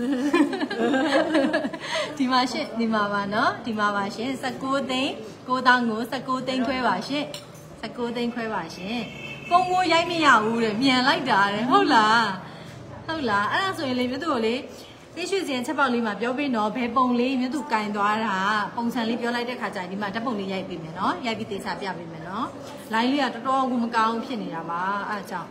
ဒီမှာရှင်ဒီမှာပါနော်ဒီမှာပါရှင်၁၉သိန်း၉တောင်းကို၁၉သိန်းခွဲပါရှင်၁၉သိန်းခွဲပါရှင်ပုံကိုရိုက်မရဘူးတဲ့မြန်လိုက်တာတဲ့ဟုတ်လားဟုတ်လားအဲ့ဒါဆိုရင်လေမြို့သူကိုလေသိရွှေစင်ချက်ပေါက်လေးမှာပြောပေးတော့ဘယ်ပုံလေးမြို့သူကင်သွားတာပုံစံလေးပြောလိုက်တဲ့ခါကျရင်ဒီမှာဓာတ်ပုံလေးရိုက်ပေးမယ်နော်ရိုက်ပြီးတေချာပြပေးမယ်နော် line လေးကတော်တော်ကိုမကောင်းဖြစ်နေတာပါအဲ့ဒါကြောင့်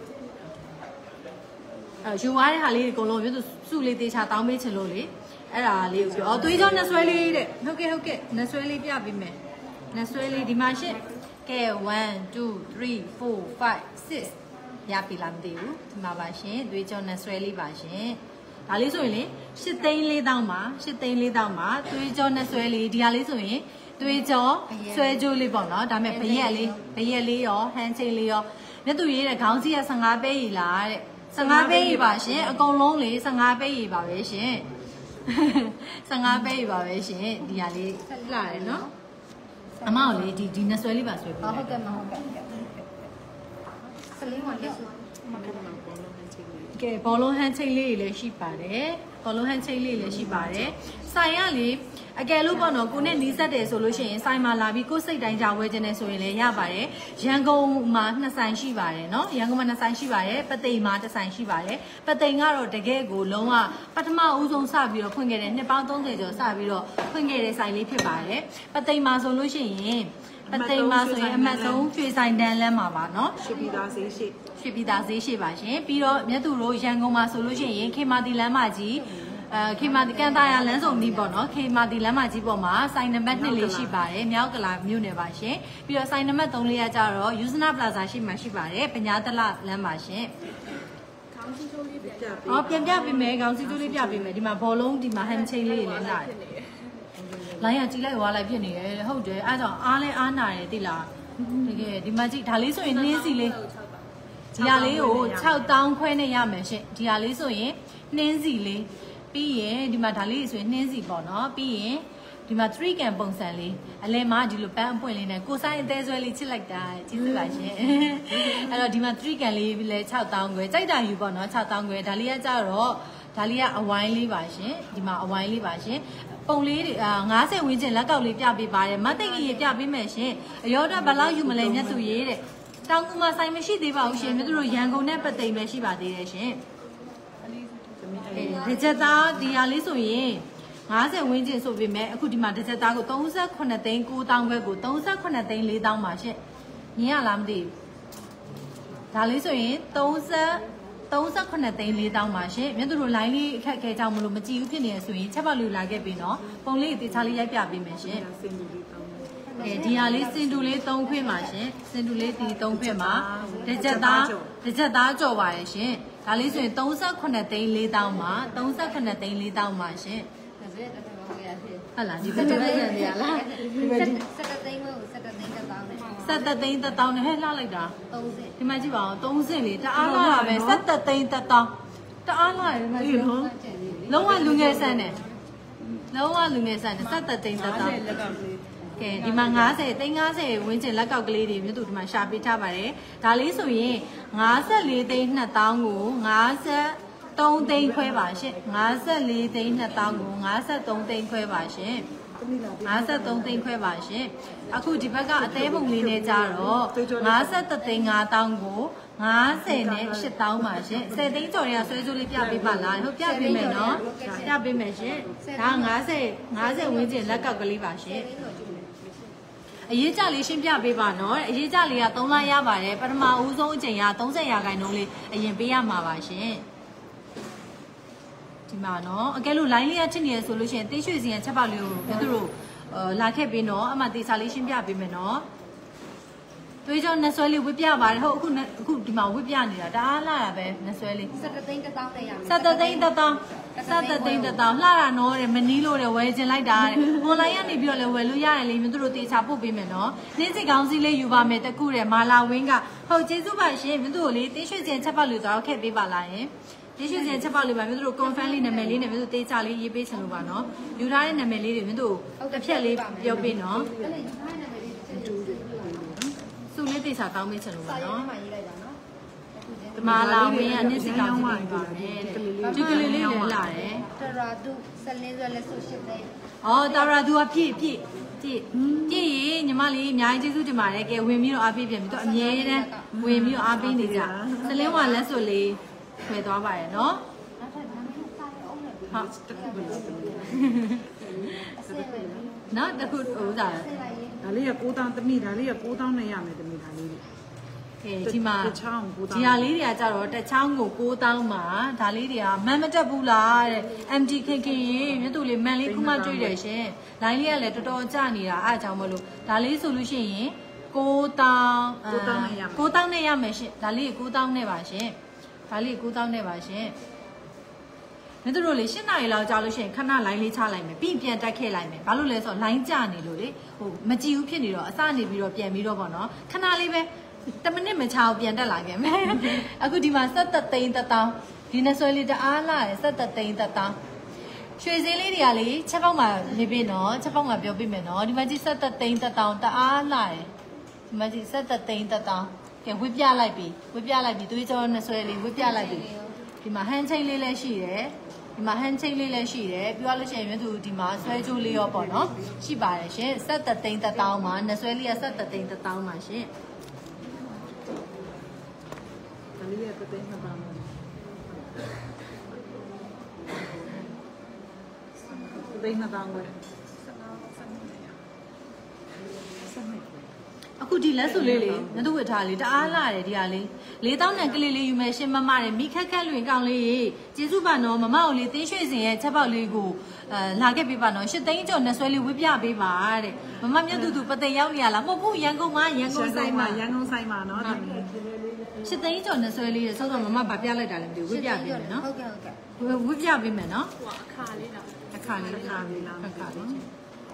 အဲယူသွားတဲ့ဟာလေးအကုန်လုံးမြို့သူစုလေးတေချာတောင်းပေးချင်လို့လေအဲ့ဒါလေးကိုပြောအော်သွေးကြောနှဆွဲလေးတဲ့ဟုတ်ကဲ့ဟုတ်ကဲ့နှဆွဲလေးပြပေးမယ်နှဆွဲလေးဒီမှာရှင်းကဲone two three four five sixရပြီလားမသိဘူးဒီမှာပါရှင်သွေးကြောနဲ့ဆွဲလေးပါရှင်ဒါလေးဆိုရင်လေ၈သိန်း၄တောင်းပါ၈သိန်း၄တောင်းပါသွေးကြောနဲ့ဆွဲလေးဒီဟာလေးဆိုရင်သွေးကြောဆွဲကြိုးလေးပေါ့နော်ဒါမဲ့ဘရက်လေးဘရက်လေးရောဟန်ချင်းလေးရောမြတ်သူရေးတဲ့ခေါင်းစည်းက၁၅ပဲရည်လားတဲ့၁၅ပဲရည်ပါရှင်အကုန်လုံးလေ၁၅ပဲရည်ပါပဲရှင်၁၅ပဲရည်ပါပဲရှင်ဒီဟာလေးလှတယ်နော်အမကိုလေဒီဒီနှဆွဲလေးပါဆွဲပေးဟုတ်ကဲ့မဟုတ်ကဲ့စလင်းဝင်လေးကဲဘောလုံးဟန်ချိတ်လေးတွေလည်းရှိပါတယ်ဘောလုံးဟန်ချိတ်လေးလည်းရှိပါတယ်ဆိုင်ရလေအကယ်လို့ပေါ့နော်ကိုနဲ့နီးစပ်တယ်ဆိုလို့ရှိရင်ဆိုင်မှာလာပြီးကိုစိတ်တိုင်းကြဝဲခြင်းနဲ့ဆိုရင်လည်းရပါတယ်ရန်ကုန်မှာနှစ်ဆိုင်ရှိပါတယ်เนาะရန်ကုန်မှာနှစ်ဆိုင်ရှိပါတယ်ပသိမ်မှာတစ်ဆိုင်ရှိပါတယ်ပသိမ်ကတော့တကယ်ကိုလုံးဝပထမဦးဆုံးစပြီးတော့ဖွင့်ခဲ့တဲ့နှစ်ပေါင်း၃၀ကျော်စပြီးတော့ဖွင့်ခဲ့တဲ့ဆိုင်လေးဖြစ်ပါတယ်ပသိမ်မှာဆိုလို့ရှိရင်ပသိမ်မှာဆိုရင်အမှတ်ဆုံးရွှေဆိုင်တန်းလမ်းမှာပါเนาะရွှေပြည်သားဈေးရှိရွှေပြည်သားဈေးရှိပါရှင်ပြီးတော့မြတ်သူတို့ရန်ကုန်မှာဆိုလို့ရှိရင်ခေမာတီလမ်းမကြီးအဲခေမာတီကန်တာယာလမ်းစုံကြီးပေါ့နော်ခေမာတီလမ်းမကြီးပေါ်မှာဆိုင်နံပါတ်၂လေးရှိပါတယ်မြောက်ကလာမြို့နယ်ပါရှင်ပြီးတော့ဆိုင်နံပါတ်၃လေးကကြတော့ယူဇနာပလာဇာရှိမှရှိပါတယ်ပညာတလလမ်းပါရှင်ခေါင်းစီကျိုးလေးပြပြပေးဟောပြန်ပြပေးမယ်ခေါင်းစီကျိုးလေးပြပေးမယ်ဒီမှာဘောလုံးဒီမှာဟန်ချင်းလေးတွေလည်းလာတယ်လိုင်းကကြီးလိုက်ဝါလိုက်ဖြစ်နေတယ်ဟုတ်တယ်အဲ့ကြောင့်အားလဲအားနာတယ်သိလားတကယ်ဒီမှာကြည့်ဒါလေးဆိုရင်နှင်းစီလေးဒီဟာလေးကို၆တောင်းခွဲနဲ့ရမယ်ရှင်ဒီဟာလေးဆိုရင်နှင်းစီလေးပြီးရင်ဒီမှာဒါလေးဆိုရင်နှင်းစီပေါ့နော်ပြီးရင်ဒီမှာ three can ပုံစံလေးအလဲမှာဒီလိုပန်းအပွင့်လေးနဲ့ကိုဆိုင်အသေးဆွဲလေးချစ်လိုက်တာကျေးဇူးပါရှင်အဲ့တော့ဒီမှာ three can လေးလဲ၆တောင်းခွဲကြိုက်တာယူပေါ့နော်၆တောင်းခွဲဒါလေးကကြတော့ဒါလေးကအဝိုင်းလေးပါရှင်ဒီမှာအဝိုင်းလေးပါရှင်ပုံလေးတွေ၅၀ဝန်းကျင်လက်ကောက်လေးပြပေးပါတယ်မတ်တိတ်ကြီးပြပေးမယ်ရှင်အရောဓာတ်ဘယ်လောက်ယူမလဲမြတ်သူရေးတဲ့တောင်ကူမှာဆိုင်မရှိသေးပါဘူးရှင်မြတ်သူတို့ရန်ကုန်နဲ့ပတ်သိမ်ပဲရှိပါသေးတယ်ရှင်ဒီချက်သားဒီဟာလေးဆိုရင်၅၀ဝန်းကျင်ဆိုပေမဲ့အခုဒီမှာဒီချက်သားကို၃၈သိန်း၉တောင်းခွဲကို၃၈သိန်း၄တောင်းပါရှင်မြင်ရလားမသိဘူးဒါလေးဆိုရင်၃၃၈သိန်း၄တောင်းပါရှင်မြတ်သူတို့ line လေးအခက်ခဲကြောင့်မလို့မကြည့်ဘူးဖြစ်နေရဆိုရင်ချက်ပေါက်လေးလာခဲ့ပြီနော်ပုံလေးတေချာလေးရိုက်ပြပေးမယ်ရှင်အဲဒီဟာလေးစင်တူလေး၃ခွင့်ပါရှင်စင်တူလေးဒီ၃ခွင့်ပါတစ်ချက်သားတစ်ချက်သားကြော်ပါရဲ့ရှင်ဒါလေးဆိုရင်၃၈သိန်း၄တောင်းပါ၃၈သိန်း၄တောင်းပါရှင်ဟုတ်လားဒီဘက်တစ်ဘက်ကျန်နေရလားဒီဘက်ဒီဆက်တသိန်းကိုဆက်တသိန်းတစ်တောင်းနဲ့ဆက်တသိန်းတစ်တောင်းနဲ့ဟဲ့လှလိုက်တာ၃၀ဒီမှာကြည့်ပါဦး၃၀လေတအားလာတာပဲဆက်တသိန်းတစ်တောင်းတအားလာတယ်ဒီမှာကြည့်လုံးဝလူငယ်ဆန်တယ်လုံးဝလူငယ်ဆန်တယ်ဆက်တသိန်းတစ်တောင်းကဲဒီမှာ၅၀သိန်း၅၀ဝန်းကျင်လက်ကောက်ကလေးတွေမြို့သူဒီမှာရှာပေးထားပါတယ်ဒါလေးဆိုရင်၅၄သိန်း၂တောင်းကို၅၃သိန်းခွဲပါရှင်၅၄သိန်း၂တောင်းကို၅၃သိန်းခွဲပါရှင်၅၃သိန်းခွဲပါရှင်အခုဒီဘက်ကအသေးပုံလေးနဲ့ကြတော့၅၁သိန်း၅တောင်းကို၅၀နဲ့၈တောင်းပါရှင်၁၀သိန်းကျော်တွေကဆွဲကြိုးလေးပြပေးပါလားဟုတ်ပြပေးမယ်နော်ပြပေးမယ်ရှင်ဒါ၅၀၅၀ဝန်းကျင်လက်ကောက်ကလေးပါရှင်အရေးကြလေးရှင်းပြပေးပါနော်အရေးကြလေးက၃လရပါတယ်ပထမဦးဆုံးအချိန်က၃၀ရာခိုင်နှုန်းလေးအရင်ပေးရမှာပါရှင်ဒီမှာနော်အကယ်လို့ line လေးကချစ်နေရဆိုလို့ရှိရင်တေးရွှေစီရန်ချက်ပေါက်လေးကိုဘယ်သူတို့လာခဲ့ပြီးနော်အမှတေးစာလေးရှင်းပြပေးမယ်နော်တွေးကြောနှဆွဲလေးဝစ်ပြပါတယ်ဟုတ်အခုအခုဒီမှာဝစ်ပြနေတာတအားလာတာပဲနှဆွဲလေးဆက်တသိန်းတစ်တောင်းနဲ့ရမယ်ဆက်တသိန်းတစ်တောင်းဆက်တသိန်းတစ်တောင်းလှတာနော်တဲ့မနီးလို့တဲ့ဝယ်ချင်လိုက်တာတဲ့ online ကနေပြီးတော့လည်းဝယ်လို့ရတယ်လေမြို့တို့တေးစာပို့ပေးမယ်နော်နှင်းစစ်ကောင်းစီလေးယူပါမယ်တကူတဲ့မာလာဝင်းကဟုတ်ကျေးဇူးပါရှင်မြို့တို့လေးတေးရွှေစီရန်ချက်ပေါက်လေးတော့ခဲ့ပေးပါလားယင်တေးရွှေစီရန်ချက်ပေါက်လေးပါမြို့တို့ confirm လေးနာမည်လေးနဲ့မြို့တို့တေးချလေးရေးပေးချင်လို့ပါနော်ယူထားတဲ့နာမည်လေးတွေမြို့တို့တစ်ဖြက်လေးပြောပေးနော်သူလေးတေးစာတောင်းပေးချင်လို့ပါနော်ဒီမှာလာဝင်းကနေ့စီကောင်းစီပါမယ်ဒီကလေးလေးလည်းလာတယ်တရာသူဆက်လင်းဆွဲလက်ဆုရှစ်သိန်းအော်တရာသူကပြည့်ပြည့်ပြည့်ပြည့်ရေညီမလေးအများကြီးကျေးဇူးတင်ပါတယ်ကဲဝင်ပြီးတော့အားပေးပြန်ပြီးတော့အမြဲတမ်းဝင်ပြီးတော့အားပေးနေကြစလင်းဝါလက်စွပ်လေးထွယ်သွားပါရဲ့နော်ဟုတ်တခုပဲနော်တခုဟိုဒါဒါလေးက၉တောင်းတမိဒါလေးက၉တောင်းနဲ့ရမယ်တမိဒါလေးကဲဒီမှာဒီဟာလေးတွေကကြတော့တချောင်းကို၉တောင်းမှာဒါလေးတွေကမန်မတက်ဘူးလားတဲ့ M D K K ရေမြတ်သူလေးမန်လေးခုမှတွေ့တယ်ရှင် line လေးကလည်းတော်တော်ကျနေတာအားကြောင့်မလို့ဒါလေးဆိုလို့ရှိရင်၉တောင်း၉တောင်းနဲ့ရ၉တောင်းနဲ့ရမယ်ရှင်ဒါလေး၉တောင်းနဲ့ပါရှင်ဒါလေး၉တောင်းနဲ့ပါရှင်မြတ်သူတို့လေ၈နာရီလောက်ကြာလို့ရှိရင်ခဏ line လေးချလိုက်မယ်ပြီးပြန်တက်ခဲ့လိုက်မယ်ဘာလို့လဲဆိုတော့ line ကျနေလို့လေဟိုမကြည့်ဘူးဖြစ်နေတော့အစနေပြီးတော့ပြန်ပြီးတော့ပေါ့နော်ခဏလေးပဲတမိနစ်မချအောင်ပြန်တက်လာခဲ့မယ်အခုဒီမှာ၁၇သိန်းတစ်တောင်းဒီနှဆွဲလေးတအားလာတယ်၁၇သိန်းတစ်တောင်းရွှေစည်းလေးတွေကလေချက်ပေါက်မှာနေပြီနော်ချက်ပေါက်မှာပြောပြမယ်နော်ဒီမှာကြည့်၁၇သိန်းတစ်တောင်းတအားလာတယ်ဒီမှာကြည့်၁၇သိန်းတစ်တောင်းကဲဝစ်ပြလိုက်ပြီဝစ်ပြလိုက်ပြီသွေးကြောနှဆွဲလေးဝစ်ပြလိုက်ပြီဒီမှာဟန်ချိတ်လေးလည်းရှိတယ်ဒီမှာဟန်ချိတ်လေးလည်းရှိတယ်ပြောရလို့ရှိရင်မြို့သူဒီမှာဆွဲကြိုးလေးရောပေါ့နော်ရှိပါတယ်ရှင်၁၇သိန်းတစ်တောင်းမှာနှဆွဲလေးက၁၇သိန်းတစ်တောင်းပါရှင်ဒါလေးကသိန်းနှစ်တောင်းသိန်းနှစ်တောင်းပဲအခုဒီလက်စုလေးလေငါတို့ဝတ်ထားလေတအားလာတယ်ဒီဟာလေးလေးတောင်းနဲ့ကလေးလေးယူမယ်ရှင်မမတဲ့မိခက်ခက်လွင်ကောင်းလေးကျေးဇူးပါနော်မမကိုလေးတင်းရွှေစင်ရဲ့ချက်ပေါက်လေးကိုအဲလာခဲ့ပေးပါနော်ရှစ်သိန်းကျော်နဲ့ဆွဲလေးဝစ်ပြပေးပါတဲ့မမမြတ်သူသူပသိမ်ရောက်နေရလားမဟုတ်ဘူးရန်ကုန်မှာရန်ကုန်ဆိုင်မှာရန်ကုန်ဆိုင်မှာနော်ရှစ်သိန်းကျော်နဲ့ဆွဲလေးဆောက်တော့မမဗာပြလိုက်တာလည်းမသိဘူးဝစ်ပြပေးမယ်နော်ဟုတ်ကဲ့ဟုတ်ကဲ့ဝစ်ပြပေးမယ်နော်ဟိုအခါလေးလားအခါလေးအခါလေးလားအခါလေး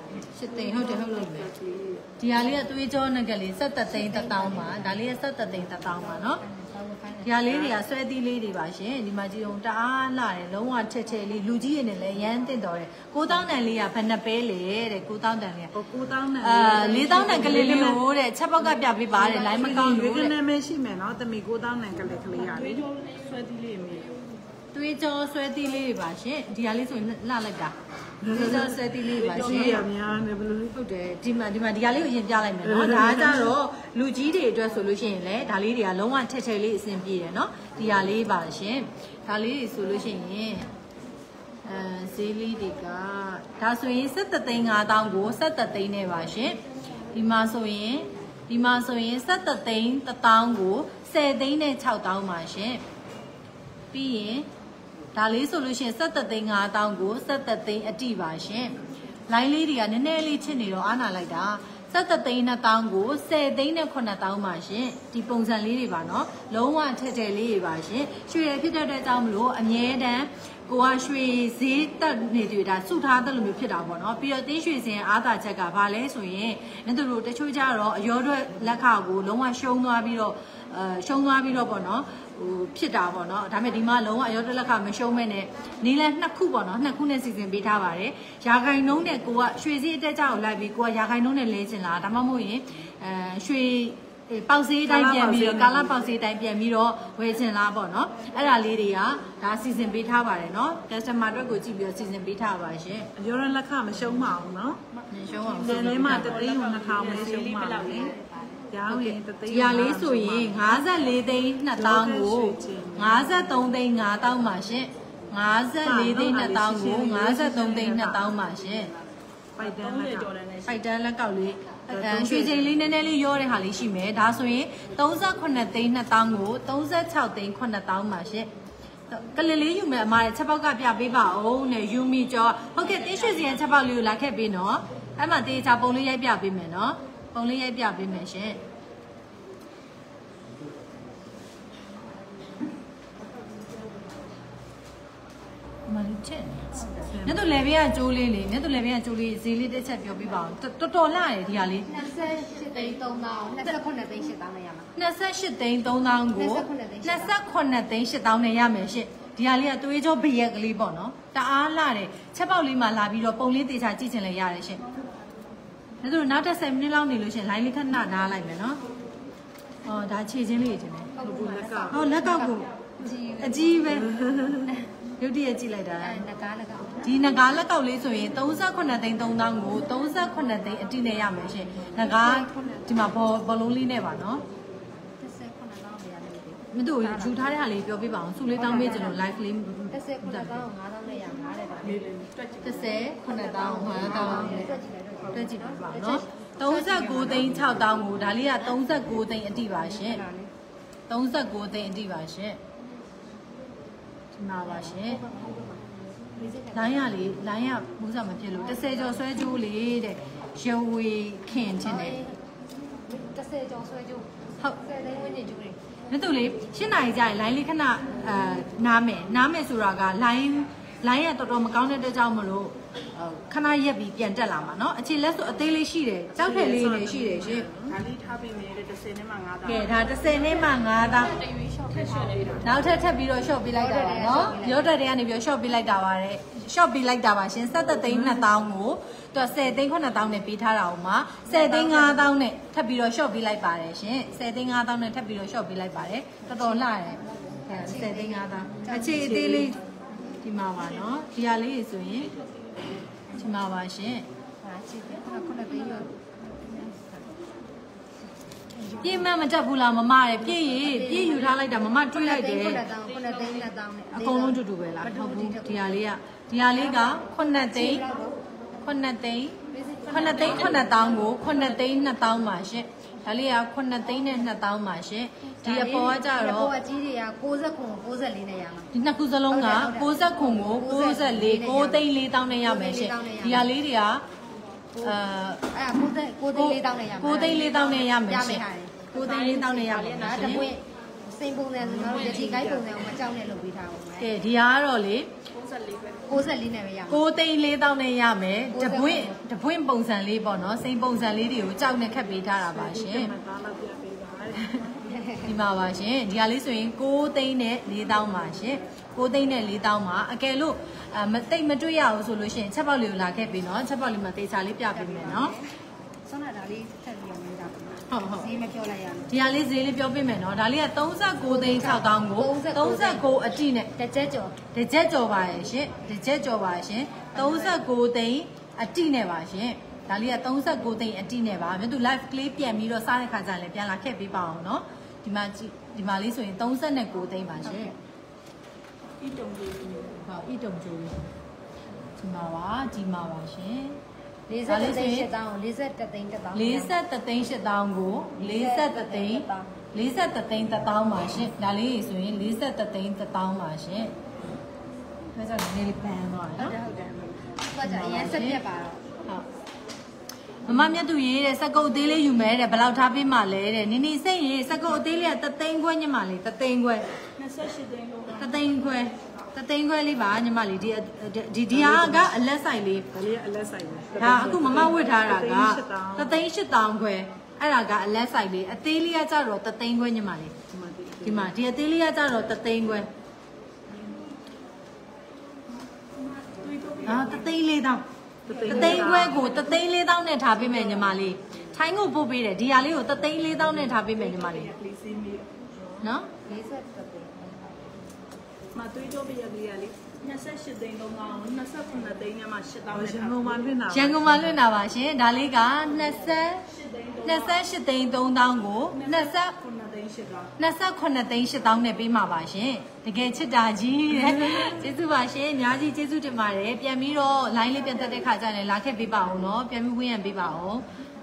ရှစ်သိန်းဟုတ်တယ်ဟုတ်လို့ပဲဒီဟာလေးကသွေးကြောနက်ကလေးဆက်သက်သိန်းတစ်တောင်းပါဒါလေးကဆက်သက်သိန်းတစ်တောင်းပါနော်ဒီဟာလေးတွေကဆွဲသီးလေးတွေပါရှင်ဒီမှာကြည့်အောင်တအားလာတယ်လုံးဝထက်ထက်လေးလူကြီးရနေလဲရမ်းတင်တော်တယ်ကိုးသောင်းတန်လေးကဘယ်နှပဲလေတဲ့ကိုးသောင်းတန်လေးကကိုးသောင်းနဲ့အာလေးသောင်းတန်ကလေးလေးကိုတဲ့ချက်ပေါက်ကပြပေးပါတယ်လိုင်းမကောင်းရွေးဘူးကတဲ့နေမရှိမယ်နော်တမီကိုးသောင်းနဲ့ကလေးကလေးရလေဆွဲသီးလေးမေးသွေးကြောဆွဲသီးလေးတွေပါရှင်ဒီဟာလေးဆိုရင်လှလိုက်တာသွေးကြောဆွဲသီးလေးပါရှင်ရများနေဘလို့ဟုတ်တယ်ဒီမှာဒီမှာဒီဟာလေးကိုရင်ပြလိုက်မယ်နော်ဒါကကြတော့လူကြီးတွေအတွက်ဆိုလို့ရှိရင်လည်းဒါလေးတွေကလုံးဝထက်ထက်လေးအဆင်ပြေတယ်နော်ဒီဟာလေးပါရှင်ဒါလေးတွေဆိုလို့ရှိရင်အဲဈေးလေးတွေကဒါဆိုရင်ဆက်သက်သိန်း၅တောင်းကိုဆက်သက်သိန်းနဲ့ပါရှင်ဒီမှာဆိုရင်ဒီမှာဆိုရင်ဆက်သက်သိန်းတစ်တောင်းကိုဆယ်သိန်းနဲ့၆တောင်းပါရှင်ပြီးရင်ဒါလေးဆိုလို့ရှိရင်ဆက်သက်သိန်း၅တောင်းကိုဆက်သက်သိန်းအတိပါရှင်လိုင်းလေးတွေကနည်းနည်းလေးချစ်နေတော့အားနာလိုက်တာဆက်သက်သိန်း၂တောင်းကိုဆယ်သိန်းနဲ့ခုနှစ်တောင်းပါရှင်ဒီပုံစံလေးတွေပါနော်လုံးဝထက်ထက်လေးတွေပါရှင်ရွှေရဖြစ်တဲ့အတွက်ကြောင့်မလို့အမြဲတမ်းကိုကရွှေဈေးတက်နေတွေ့တာစုထားတဲ့လိုမျိုးဖြစ်တာပေါ့နော်ပြီးတော့တင်းရွှေစင်အားသာချက်ကဘာလဲဆိုရင်မင်းတို့တချို့ကြတော့အရောအတွက်လက်ခကိုလုံးဝရှုံးသွားပြီးတော့အဲရှုံးသွားပြီးတော့ပေါ့နော်ဟိုဖြစ်တာပေါ့နော်ဒါပေမဲ့ဒီမှာလုံးဝအရောတက်လက်ခမရှုံးမဲ့နဲ့နီးလဲနှစ်ခုပေါ့နော်နှစ်ခုနဲ့စီစဉ်ပေးထားပါတယ်ရာခိုင်နှုန်းနဲ့ကိုကရွှေစည်းအတက်ကြောက်လိုက်ပြီးကိုကရာခိုင်နှုန်းနဲ့လဲချင်လားဒါမှမဟုတ်ရင်အဲရွှေပေါက်စေးတိုင်းပြန်ပြီးတော့ကာလာပေါက်စေးတိုင်းပြန်ပြီးတော့ဝယ်ချင်လားပေါ့နော်အဲ့ဒါလေးတွေကဒါစီစဉ်ပေးထားပါတယ်နော် customer အတွက်ကိုကြည့်ပြီးတော့စီစဉ်ပေးထားပါရှင်ရောရလက်ခမရှုံးမအောင်နော်ရှုံးအောင်ဒီနေ့မှတသိန်းကိုနှစ်ထောင်ပဲရှုံးမှာလေရောင်းရင်တသိန်းဒီဟာလေးဆိုရင်၅၄သိန်း၂တောင်းကို၅၃သိန်း၅တောင်းပါရှင်၅၄သိန်း၂တောင်းကို၅၃သိန်း၂တောင်းပါရှင်ပိုက်တန်းလက်ကောက်ဖိုက်တန်းလက်ကောက်လေးအဲရွှေချိန်လေးနည်းနည်းလေးရောတဲ့ဟာလေးရှိမယ်ဒါဆိုရင်၃၈သိန်း၂တောင်းကို၃၆သိန်း၇တောင်းပါရှင်ကလေးလေးယူမယ်အမရဲ့ချက်ပေါက်ကပြပေးပါအောင်နဲ့ယူမီကျော်ဟုတ်ကဲ့တင်းရွှေစီရဲ့ချက်ပေါက်လေးကိုလာခဲ့ပေးနော်အဲ့မှာတေးချာပုံလေးရိုက်ပြပေးမယ်နော်ပုံလေးရိုက်ပြပေးမယ်ရှင်မလေးချက်မြတ်တို့လေဘေးကကျိုးလေးလေမြတ်တို့လေဘေးကကျိုးလေးဈေးလေးတစ်ချက်ပြောပြပါအောင်တော်တော်လှတယ်ဒီဟာလေး၂၈သိန်း၃တောင်း၂၈သိန်း၈တောင်းနဲ့ရမှာ၂၈သိန်း၃တောင်းကို၂၈သိန်း၈တောင်းနဲ့ရမယ်ရှင့်ဒီဟာလေးကသွေးကြောဘရက်ကလေးပေါ့နော်တအားလှတယ်ချက်ပေါက်လေးမှလာပြီးတော့ပုံလေးတေချာကြည့်ချင်လဲရတယ်ရှင့်မြတ်တို့နောက်တစ်ဆယ်မိနစ်လောက်နေလို့ရှင့်လိုင်းလေးခဏနားလိုက်မယ်နော်ဟောဒါခြေချင်းလေးတင်တယ်ဟုတ်ဘူးလက်ကောက်ဟောလက်ကောက်ကိုအကြီးပဲရုပ်တရက်ကြည့်လိုက်တာအဲငကားလက်ကောက်ဒီငကားလက်ကောက်လေးဆိုရင်၃၈သိန်း၃တောင်းကို၃၈သိန်းအတိနဲ့ရမယ်ရှင်ငကားဒီမှာဘောဘလုံးလေးနဲ့ပါနော်၁၈တောင်းပဲရတယ်မတို့ယူထားတဲ့ဟာလေးပြောပြပါအောင်စုလေးတောင်းပေးကျွန်တော် live လေး၁၈တောင်း၅တောင်းနဲ့ရမှာတဲ့ပါ၁၈တောင်း၅တောင်းနဲ့တွက်ကြည့်ပါနော်၃၉သိန်း၆တောင်းကိုဒါလေးက၃၉သိန်းအတိပါရှင်၃၉သိန်းအတိပါရှင်ဒီမှာပါရှင်လိုင်းရလေလိုင်းရဘူးစားမဖြစ်လို့တစ်ဆယ်ကျော်ဆွဲကြိုးလေးတဲ့ရုံဝေခင်ချင်းတယ်တစ်ဆယ်ကျော်ဆွဲကြိုးဟုတ်ဆယ်သိန်းဝန်းကျင်ကျိုးတွေမြတ်သူလေးရှင်းနိုင်ကြရင်လိုင်းလေးခဏအာနားမယ်နားမယ်ဆိုတာကလိုင်းလိုင်းရတော်တော်မကောင်းတဲ့အတွက်ကြောင့်မလို့ခဏရက်ပြီးပြန်တက်လာမှာเนาะအခြေလက်ဆိုအသေးလေးရှိတယ်ကြောက်ထက်လေးလေးရှိတယ်ရှင်ဒါလေးထားပေးမယ်တဲ့တစ်ဆယ်နဲ့မှ၅တောင်းကဲဒါတစ်ဆယ်နဲ့မှ၅တောင်းနောက်ထပ်ထပ်ပြီးတော့ short ပေးလိုက်တာပါเนาะရောတက်တဲ့ကနေပြီး short ပေးလိုက်တာပါတဲ့ short ပေးလိုက်တာပါရှင်၁၇သိန်း၂တောင်းကိုသူက၁၀သိန်း၇တောင်းနဲ့ပေးထားတာအောင်မှာ၁၀သိန်း၅တောင်းနဲ့ထပ်ပြီးတော့ short ပေးလိုက်ပါတယ်ရှင်၁၀သိန်း၅တောင်းနဲ့ထပ်ပြီးတော့ short ပေးလိုက်ပါတယ်တော်တော်လှတယ်အဲ၁၀သိန်း၅တောင်းအခြေအသေးလေးဒီမှာပါเนาะဒီဟာလေးဆိုရင်ဒီမှာပါရှင်ဟာချစ်တယ်ခုနကသိန်းရောပြည့်မမတက်ဘူးလားမမရဲ့ပြည့်ရပြည့်ယူထားလိုက်တာမမတွေးလိုက်တယ်ခုနတောင်းခုနသိန်း၂တောင်းနဲ့အကုန်လုံးတူတူပဲလားဟုတ်ဘူးဒီဟာလေးကဒီဟာလေးကခုနှစ်သိန်းခုနှစ်သိန်းခုနှစ်သိန်းခုနှစ်တောင်းကိုခုနှစ်သိန်း၂တောင်းပါရှင်ဒါလေးကခုနှစ်သိန်းနဲ့၂တောင်းပါရှင်ဒီအပေါ်ကကြတော့အပေါ်အကြီးတွေက၉၀ခု၉၄နဲ့ရမှာဒီနှစ်ခုစလုံးက၉၀ခုကို၉၄ ၉သိန်း၄တောင်းနဲ့ရမယ်ရှင်ဒီဟာလေးတွေကအဲအဲ့၉သိန်း၄တောင်းနဲ့ရမှာ၉သိန်း၄တောင်းနဲ့ရမယ်ရှင်၉သိန်း၄တောင်းနဲ့ရမယ်ဒါတပွင့်စိန်ပုံစံဆိုတော့ရတိကိုက်ပုံစံကိုမကြောက်နဲ့လုပ်ပေးထားအောင်ကဲဒီကတော့လေကိုဆက်လေးနဲ့ပဲရအောင်ကိုသိန်းလေးတောင်းနဲ့ရမယ်တပွင့်တပွင့်ပုံစံလေးပေါ့နော်စိန်ပုံစံလေးတွေကိုကြောက်နဲ့ခက်ပေးထားတာပါရှင်သားလောက်ပြပေးပါတဲ့ဒီမှာပါရှင်ဒီဟာလေးဆိုရင်ကိုသိန်းနဲ့လေးတောင်းပါရှင်ကိုသိန်းနဲ့လေးတောင်းပါအကယ်လို့မသိမတွေ့ရအောင်ဆိုလို့ရှိရင်ချက်ပေါက်လေးကိုလာခဲ့ပြီနော်ချက်ပေါက်လေးမှာတေချာလေးပြပေးမယ်နော်ဆွမ်းတာလေးထပ်ပြီးတော့နေတာပေါ့ဟုတ်ဟုတ်ဈေးမပြောလိုက်ရဘူးဒီဟာလေးဈေးလေးပြောပေးမယ်နော်ဒါလေးက39သိန်း6တောင်းကို39အတိနဲ့တစ်ချက်ကျော်တစ်ချက်ကြော်ပါရဲ့ရှင်တစ်ချက်ကြော်ပါရှင်39သိန်းအတိနဲ့ပါရှင်ဒါလေးက39သိန်းအတိနဲ့ပါမြတ်သူ live ကလေးပြန်ပြီးတော့စားတဲ့ခါကျရင်လည်းပြန်လာခဲ့ပေးပါအောင်နော်ဒီမှာဒီမှာလေးဆိုရင်39သိန်းပါရှင်ဤတုံကြီးဟုတ်ဤတုံကျိုးလေးဒီမှာပါဒီမှာပါရှင်လေးဆက်သိန်းရှစ်တောင်းလေးဆက်သိန်းတစ်တောင်း 41သိန်း8တောင်းကို41သိန်း41သိန်းတစ်တောင်းပါရှင်ဒါလေးဆိုရင်41သိန်းတစ်တောင်းပါရှင်ဒါကြောင့်နည်းလေးပန်းသွားတယ်နော်ဟုတ်တယ်ဟုတ်တယ်သူကကြာအရင်ဆက်ပြက်ပါတော့ဟုတ်မမမြတ်သူရေးတဲ့စကုတ်အသေးလေးယူမယ်တဲ့ဘယ်လောက်ထားပေးမှလဲတဲ့နင်းနေစိတ်ရေးစကုတ်အသေးလေးကတသိန်းခွဲညမလေးတသိန်းခွဲ 28သိန်းလုံးတသိန်းခွဲတသိန်းခွဲလေးပါညမလေးဒီဒီဒီဟာကအလက်ဆိုင်လေးဒါလေးကအလက်ဆိုင်ပဲဒါအခုမမဝတ်ထားတာကတသိန်း၈တောင်ခွဲအဲ့ဒါကအလက်ဆိုင်လေးအသေးလေးကကြတော့တသိန်းခွဲညမလေးဒီမှာဒီဒီမှာဒီအသေးလေးကကြတော့တသိန်းခွဲအာတသိန်းလေးတောင်တသိန်းခွဲကိုတသိန်းလေးတောင်နဲ့ထားပေးမယ်ညီမလေးထိုင်းကိုပို့ပေးတယ်ဒီဟာလေးကိုတသိန်းလေးတောင်နဲ့ထားပေးမယ်ညီမလေးလေးစီးမီနော်လေးဆက်သိန်းမသွေးကြောပြရလေးရလေး28သိန်းလုံးအောင်29သိန်းညမှာ8တောင်းနဲ့ရန်ကုန်မှာလွှင့်တာရန်ကုန်မှာလွှင့်တာပါရှင်ဒါလေးက20 28သိန်းသုံးတောင်းကို20 9သိန်း8တောင်း 29သိန်း8တောင်းနဲ့ပေးမှာပါရှင်တကယ်ချစ်တာကြီးတဲ့ကျေးဇူးပါရှင်အများကြီးကျေးဇူးတင်ပါတယ်ပြန်ပြီးတော့ line လေးပြန်တက်တဲ့ခါကျရင်လာခဲ့ပေးပါအောင်နော်ပြန်ပြီးဝင်းရံပေးပါအောင်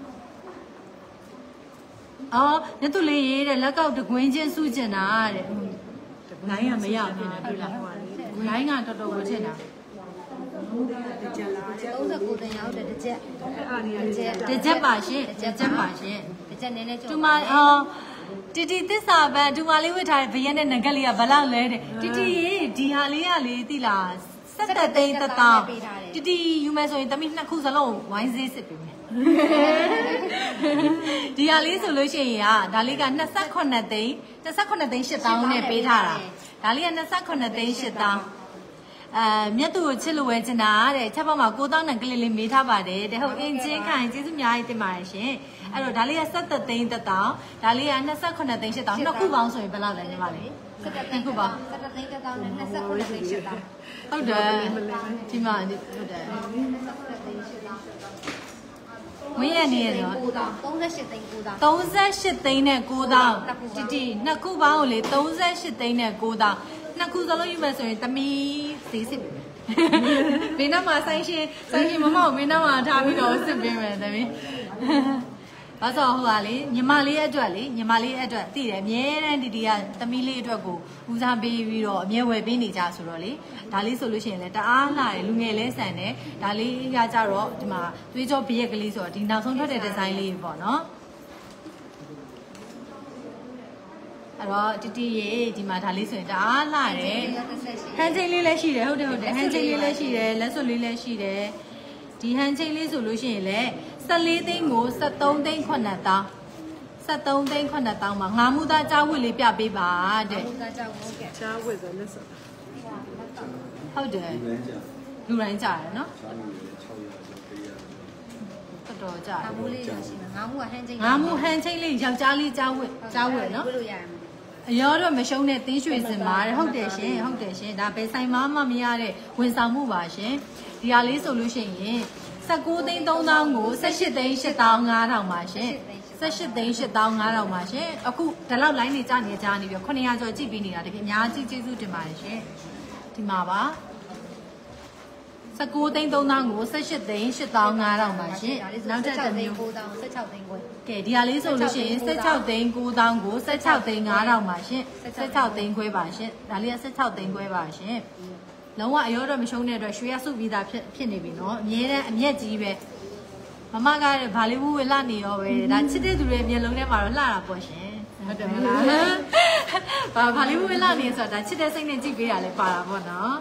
အော်ညတူလေးရေးတဲ့လက်ကောက်တကွင်းချင်းစုကျင်တာတဲ့ line ကမရဖြစ်နေပြီလား line ကတော်တော်ကိုချင်တာဒီကြလား 39သိန်းရောက်တဲ့တစ်ချက်အားနေရလေးတစ်ချက်ပါရှင်တစ်ချက်ပါရှင်တစ်ချက်နည်းနည်းကျော်ဒီမှာအော်တီတီသစ္စာပန်ဒီမှာလေးဝတ်ထားတဲ့ဘရက်နဲ့ငကက်လေးကဘလောက်လဲတဲ့တီတီဒီဟာလေးကလေသိလားဆက်သက်သိန်းတစ်တောင်းတီတီယူမယ်ဆိုရင်တမိနှစ်ခုစလုံးဝိုင်းစေးစစ်ပေးမယ်ဒီဟာလေးဆိုလို့ရှိရင်ကဒါလေးက29သိန်း29သိန်း8တောင်းနဲ့ပေးထားတာဒါလေးက29သိန်း8တောင်းအဲမြတ်သူကိုချစ်လို့ဝဲချင်တာတဲ့ချက်ပေါက်မှာကိုတောင်းနဲ့ကလေးလေးမေးထားပါတယ်တဲ့ဟုတ်အင်းချင်းခိုင်ကျေးဇူးအများကြီးတင်ပါတယ်ရှင်အဲ့တော့ဒါလေးက17သိန်းတစ်တောင်းဒါလေးက29သိန်း8တောင်းနှစ်ခုပေါင်းဆိုရင်ဘယ်လောက်လဲညီမလေးဆက်သိန်းတစ်တောင်းဆက်သိန်းတစ်တောင်းနဲ့29သိန်းရှစ်တောင်းဟုတ်တယ်ဒီမှာဟုတ်တယ်ဝင်းရနေရတော့ 9တောင်း38သိန်း9တောင်း 38သိန်းနဲ့9တောင်းတီတီနှစ်ခုပေါင်းကိုလေ38သိန်းနဲ့9တောင်းနှစ်ခုစလုံးယူမယ်ဆိုရင်တမီစီးစစ်ပြီဘင်းတော့မှာဆိုင်ရှင်ဆိုင်ရှင်မမကိုဘင်းတော့မှာထားပြီးတော့စစ်ပေးမယ်တမီဘာလို့ဟိုကလေညီမလေးအတွက်လေညီမလေးအတွက်တည်တယ်အမြဲတမ်းတီတီကတမီလေးအတွက်ကိုဦးစားပေးပြီးတော့အမြဲဝယ်ပေးနေကြဆိုတော့လေဒါလေးဆိုလို့ရှိရင်လည်းတအားလာတယ်လူငယ်လဲဆန်တယ်ဒါလေးကကြတော့ဒီမှာသွေးကြောဘရက်ကလေးဆိုတော့ဒီနောက်ဆုံးထွက်တဲ့ဒီဇိုင်းလေးပေါ့နော်အဲ့တော့တီတီရေဒီမှာဒါလေးဆိုရင်တအားလာတယ်ဟန်ချိန်လေးလည်းရှိတယ်ဟုတ်တယ်ဟုတ်တယ်ဟန်ချိန်လေးလည်းရှိတယ်လက်စွပ်လေးလည်းရှိတယ်ဒီဟန်ချိန်လေးဆိုလို့ရှိရင်လည်း14သိန်းကို73သိန်း9တောင်း73သိန်း9တောင်းမှာငါမှုသားကြားဝတ်လေးပြပေးပါတဲ့ဘုရားကြောင့်ဟုတ်ကဲ့ချားဝတ်ဆိုလက်စပ်ဟုတ်တယ်လူတိုင်းကြားတယ်နော်တော်တော်ကြားငါမှုလေးရရှိမှာငါမှုကဟန်ချိန်ငါမှုဟန်ချိန်လေးယောက်ျားလေးကြားဝတ်ကြားဝတ်နော်ဝတ်လို့ရရမှာအရောတော့မရှုံးတဲ့တင်းရွှေစင်ပါတဲ့ဟုတ်တယ်ရှင်ဟုတ်တယ်ရှင်ဒါပဲဆိုင်မမမရတဲ့ဝန်ဆောင်မှုပါရှင်ဒီဟာလေးဆိုလို့ရှိရင်19သိန်း3တောင်းကို18သိန်း8တောင်း5တောင်ပါရှင်18သိန်း8တောင်း5တောင်ပါရှင်အခုဒီလောက် line နေကြနေကြနေပြီး900ကျော်ကြည့်ပြီးနေတာတကယ်အများကြီးကျေးဇူးတင်ပါတယ်ရှင်ဒီမှာပါ19သိန်း3တောင်းကို18သိန်း8တောင်း5တောင်ပါရှင်နောက်ထပ်တစ်မျိုး 9တောင်း16သိန်းခွဲကဲဒီဟာလေးဆိုလို့ရှိရင်16သိန်း9တောင်းကို16သိန်း5တောင်ပါရှင်16သိန်းခွဲပါရှင်ဒါလေးက16သိန်းခွဲပါရှင်လုံးဝအရောတော့မရှုံးတဲ့အတွက်ရွှေရစုပြီးသားဖြစ်ဖြစ်နေပြီနော်အမြဲတမ်းအမျက်ကြီးပဲမမမကဘာလေးဝူဝလာနေရောပဲဒါချစ်တဲ့သူတွေမျက်လုံးထဲမှာတော့လှတာပေါ့ရှင်ဟုတ်တယ်မလားဘာဘာလေးဝူဝလာနေဆိုတာဒါချစ်တဲ့စိတ်နဲ့ကြည့်ပေးတာလည်းပါတာပေါ့နော်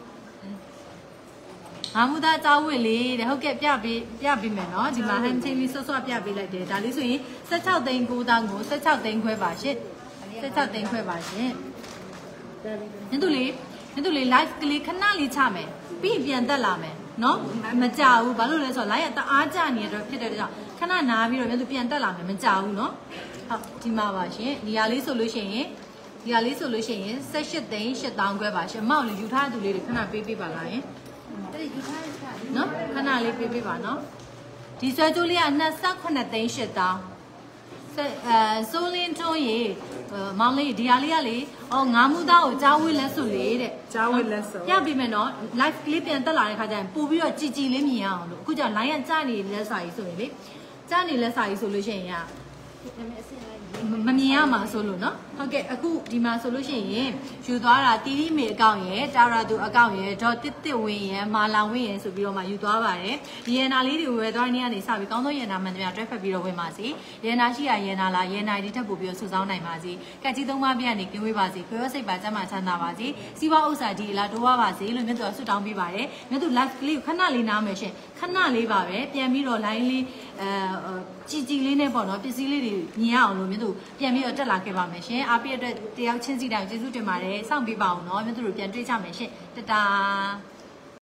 ငါမူသားကြောက်ဝစ်လေးတဲ့ဟုတ်ကဲ့ပြပေးပြပေးမယ်နော်ဒီမှာဟန်ချင်းလေးဆော့ဆော့ပြပေးလိုက်တယ်ဒါလေးဆိုရင်สิบหกသိန်း九တောင်းကိုสิบหกသိန်းခွဲပါရှင်สิบหกသိန်းခွဲပါရှင်ညတူလေးညတူလေး live ကလေးခဏလေးချမယ်ပြီးပြန်တက်လာမယ်နော်မကြဘူးဘာလို့လဲဆိုတော့ live ကတအားကြနေတော့ဖြစ်တဲ့ကြောင့်ခဏနားပြီးတော့ညတူပြန်တက်လာမယ်မကြဘူးနော်ဟုတ်ဒီမှာပါရှင်ဒီဟာလေးဆိုလို့ရှိရင်ဒီဟာလေးဆိုလို့ရှိရင်สิบแปดသိန်းแปดတောင်းခွဲပါရှင်မောက်လေးယူထားသူလေးတွေခဏပေးပေးပါလားယင်နော်ခဏလေးပေးပေးပါနော်ဒီဆွဲကြိုးလေးက二十八သိန်းแปดတောင်းအဲဆိုလင်းတွန်းရေမောင်လေးဒီဟာလေးကလေအော်ငါးမူသားကိုကြားဝေးလက်စုလေးတဲ့ကြားဝေးလက်စုပြပေးမယ်နော် live ကလေးပြန်တက်လာတဲ့ခါကျရင်ပို့ပြီးတော့ကြည်ကြည်လေးမြင်ရအောင်လို့အခုကျ line ကကြားနေလက်စာကြီးဆိုရင်လေကြားနေလက်စာကြီးဆိုလို့ရှိရင်ကမမြင်ရမှာဆိုလို့နော်ဟုတ်ကဲ့အခုဒီမှာဆိုလို့ရှိရင်ယူသွားတာတီတီမေအကောင့်ရယ်တာရာတူအကောင့်ရယ်ဒေါ်တစ်တစ်ဝင်းရယ်မာလောင်ဝင်းရယ်ဆိုပြီးတော့မှယူသွားပါတယ်ဒီရနာလေးတွေကိုဝယ်သွားနေကနေစပြီးကောင်းသောရနာမှန်တယ်တွဲဖက်ပြီးတော့ဝင်ပါစီရနာရှိရရနာလားရနာဒီထက်ပို့ပြီးတော့စုဆောင်းနိုင်ပါစီကက်ကြီးသုံးပါးပြကနေကင်းဝေးပါစီကိုရောစိတ်ပါကျမ်းမာချမ်းသာပါစီစီးပွားဥစ္စာဒီလာတိုးပါပါစီလို့မြတ်သူဆွတ်တောင်းပေးပါတယ်မြတ်သူ live ကလေးကိုခဏလေးနားမယ်ရှင်ခဏလေးပါပဲပြန်ပြီးတော့ line လေးအဲကြည်ကြည်လေးနဲ့ပေါ့နော်ပစ္စည်းလေးတွေမြင်ရအောင်လို့မြတ်သူပြန်ပြီးတော့တက်လာခဲ့ပါမယ်ရှင်အားပြည့်အတွက်တယောက်ချင်းစီတိုင်းကျေးဇူးတင်ပါတယ်စောင့်ပေးပါအောင်နော်မြတ်သူတို့ပြန်တွေ့ကြမယ်ရှင်တတာ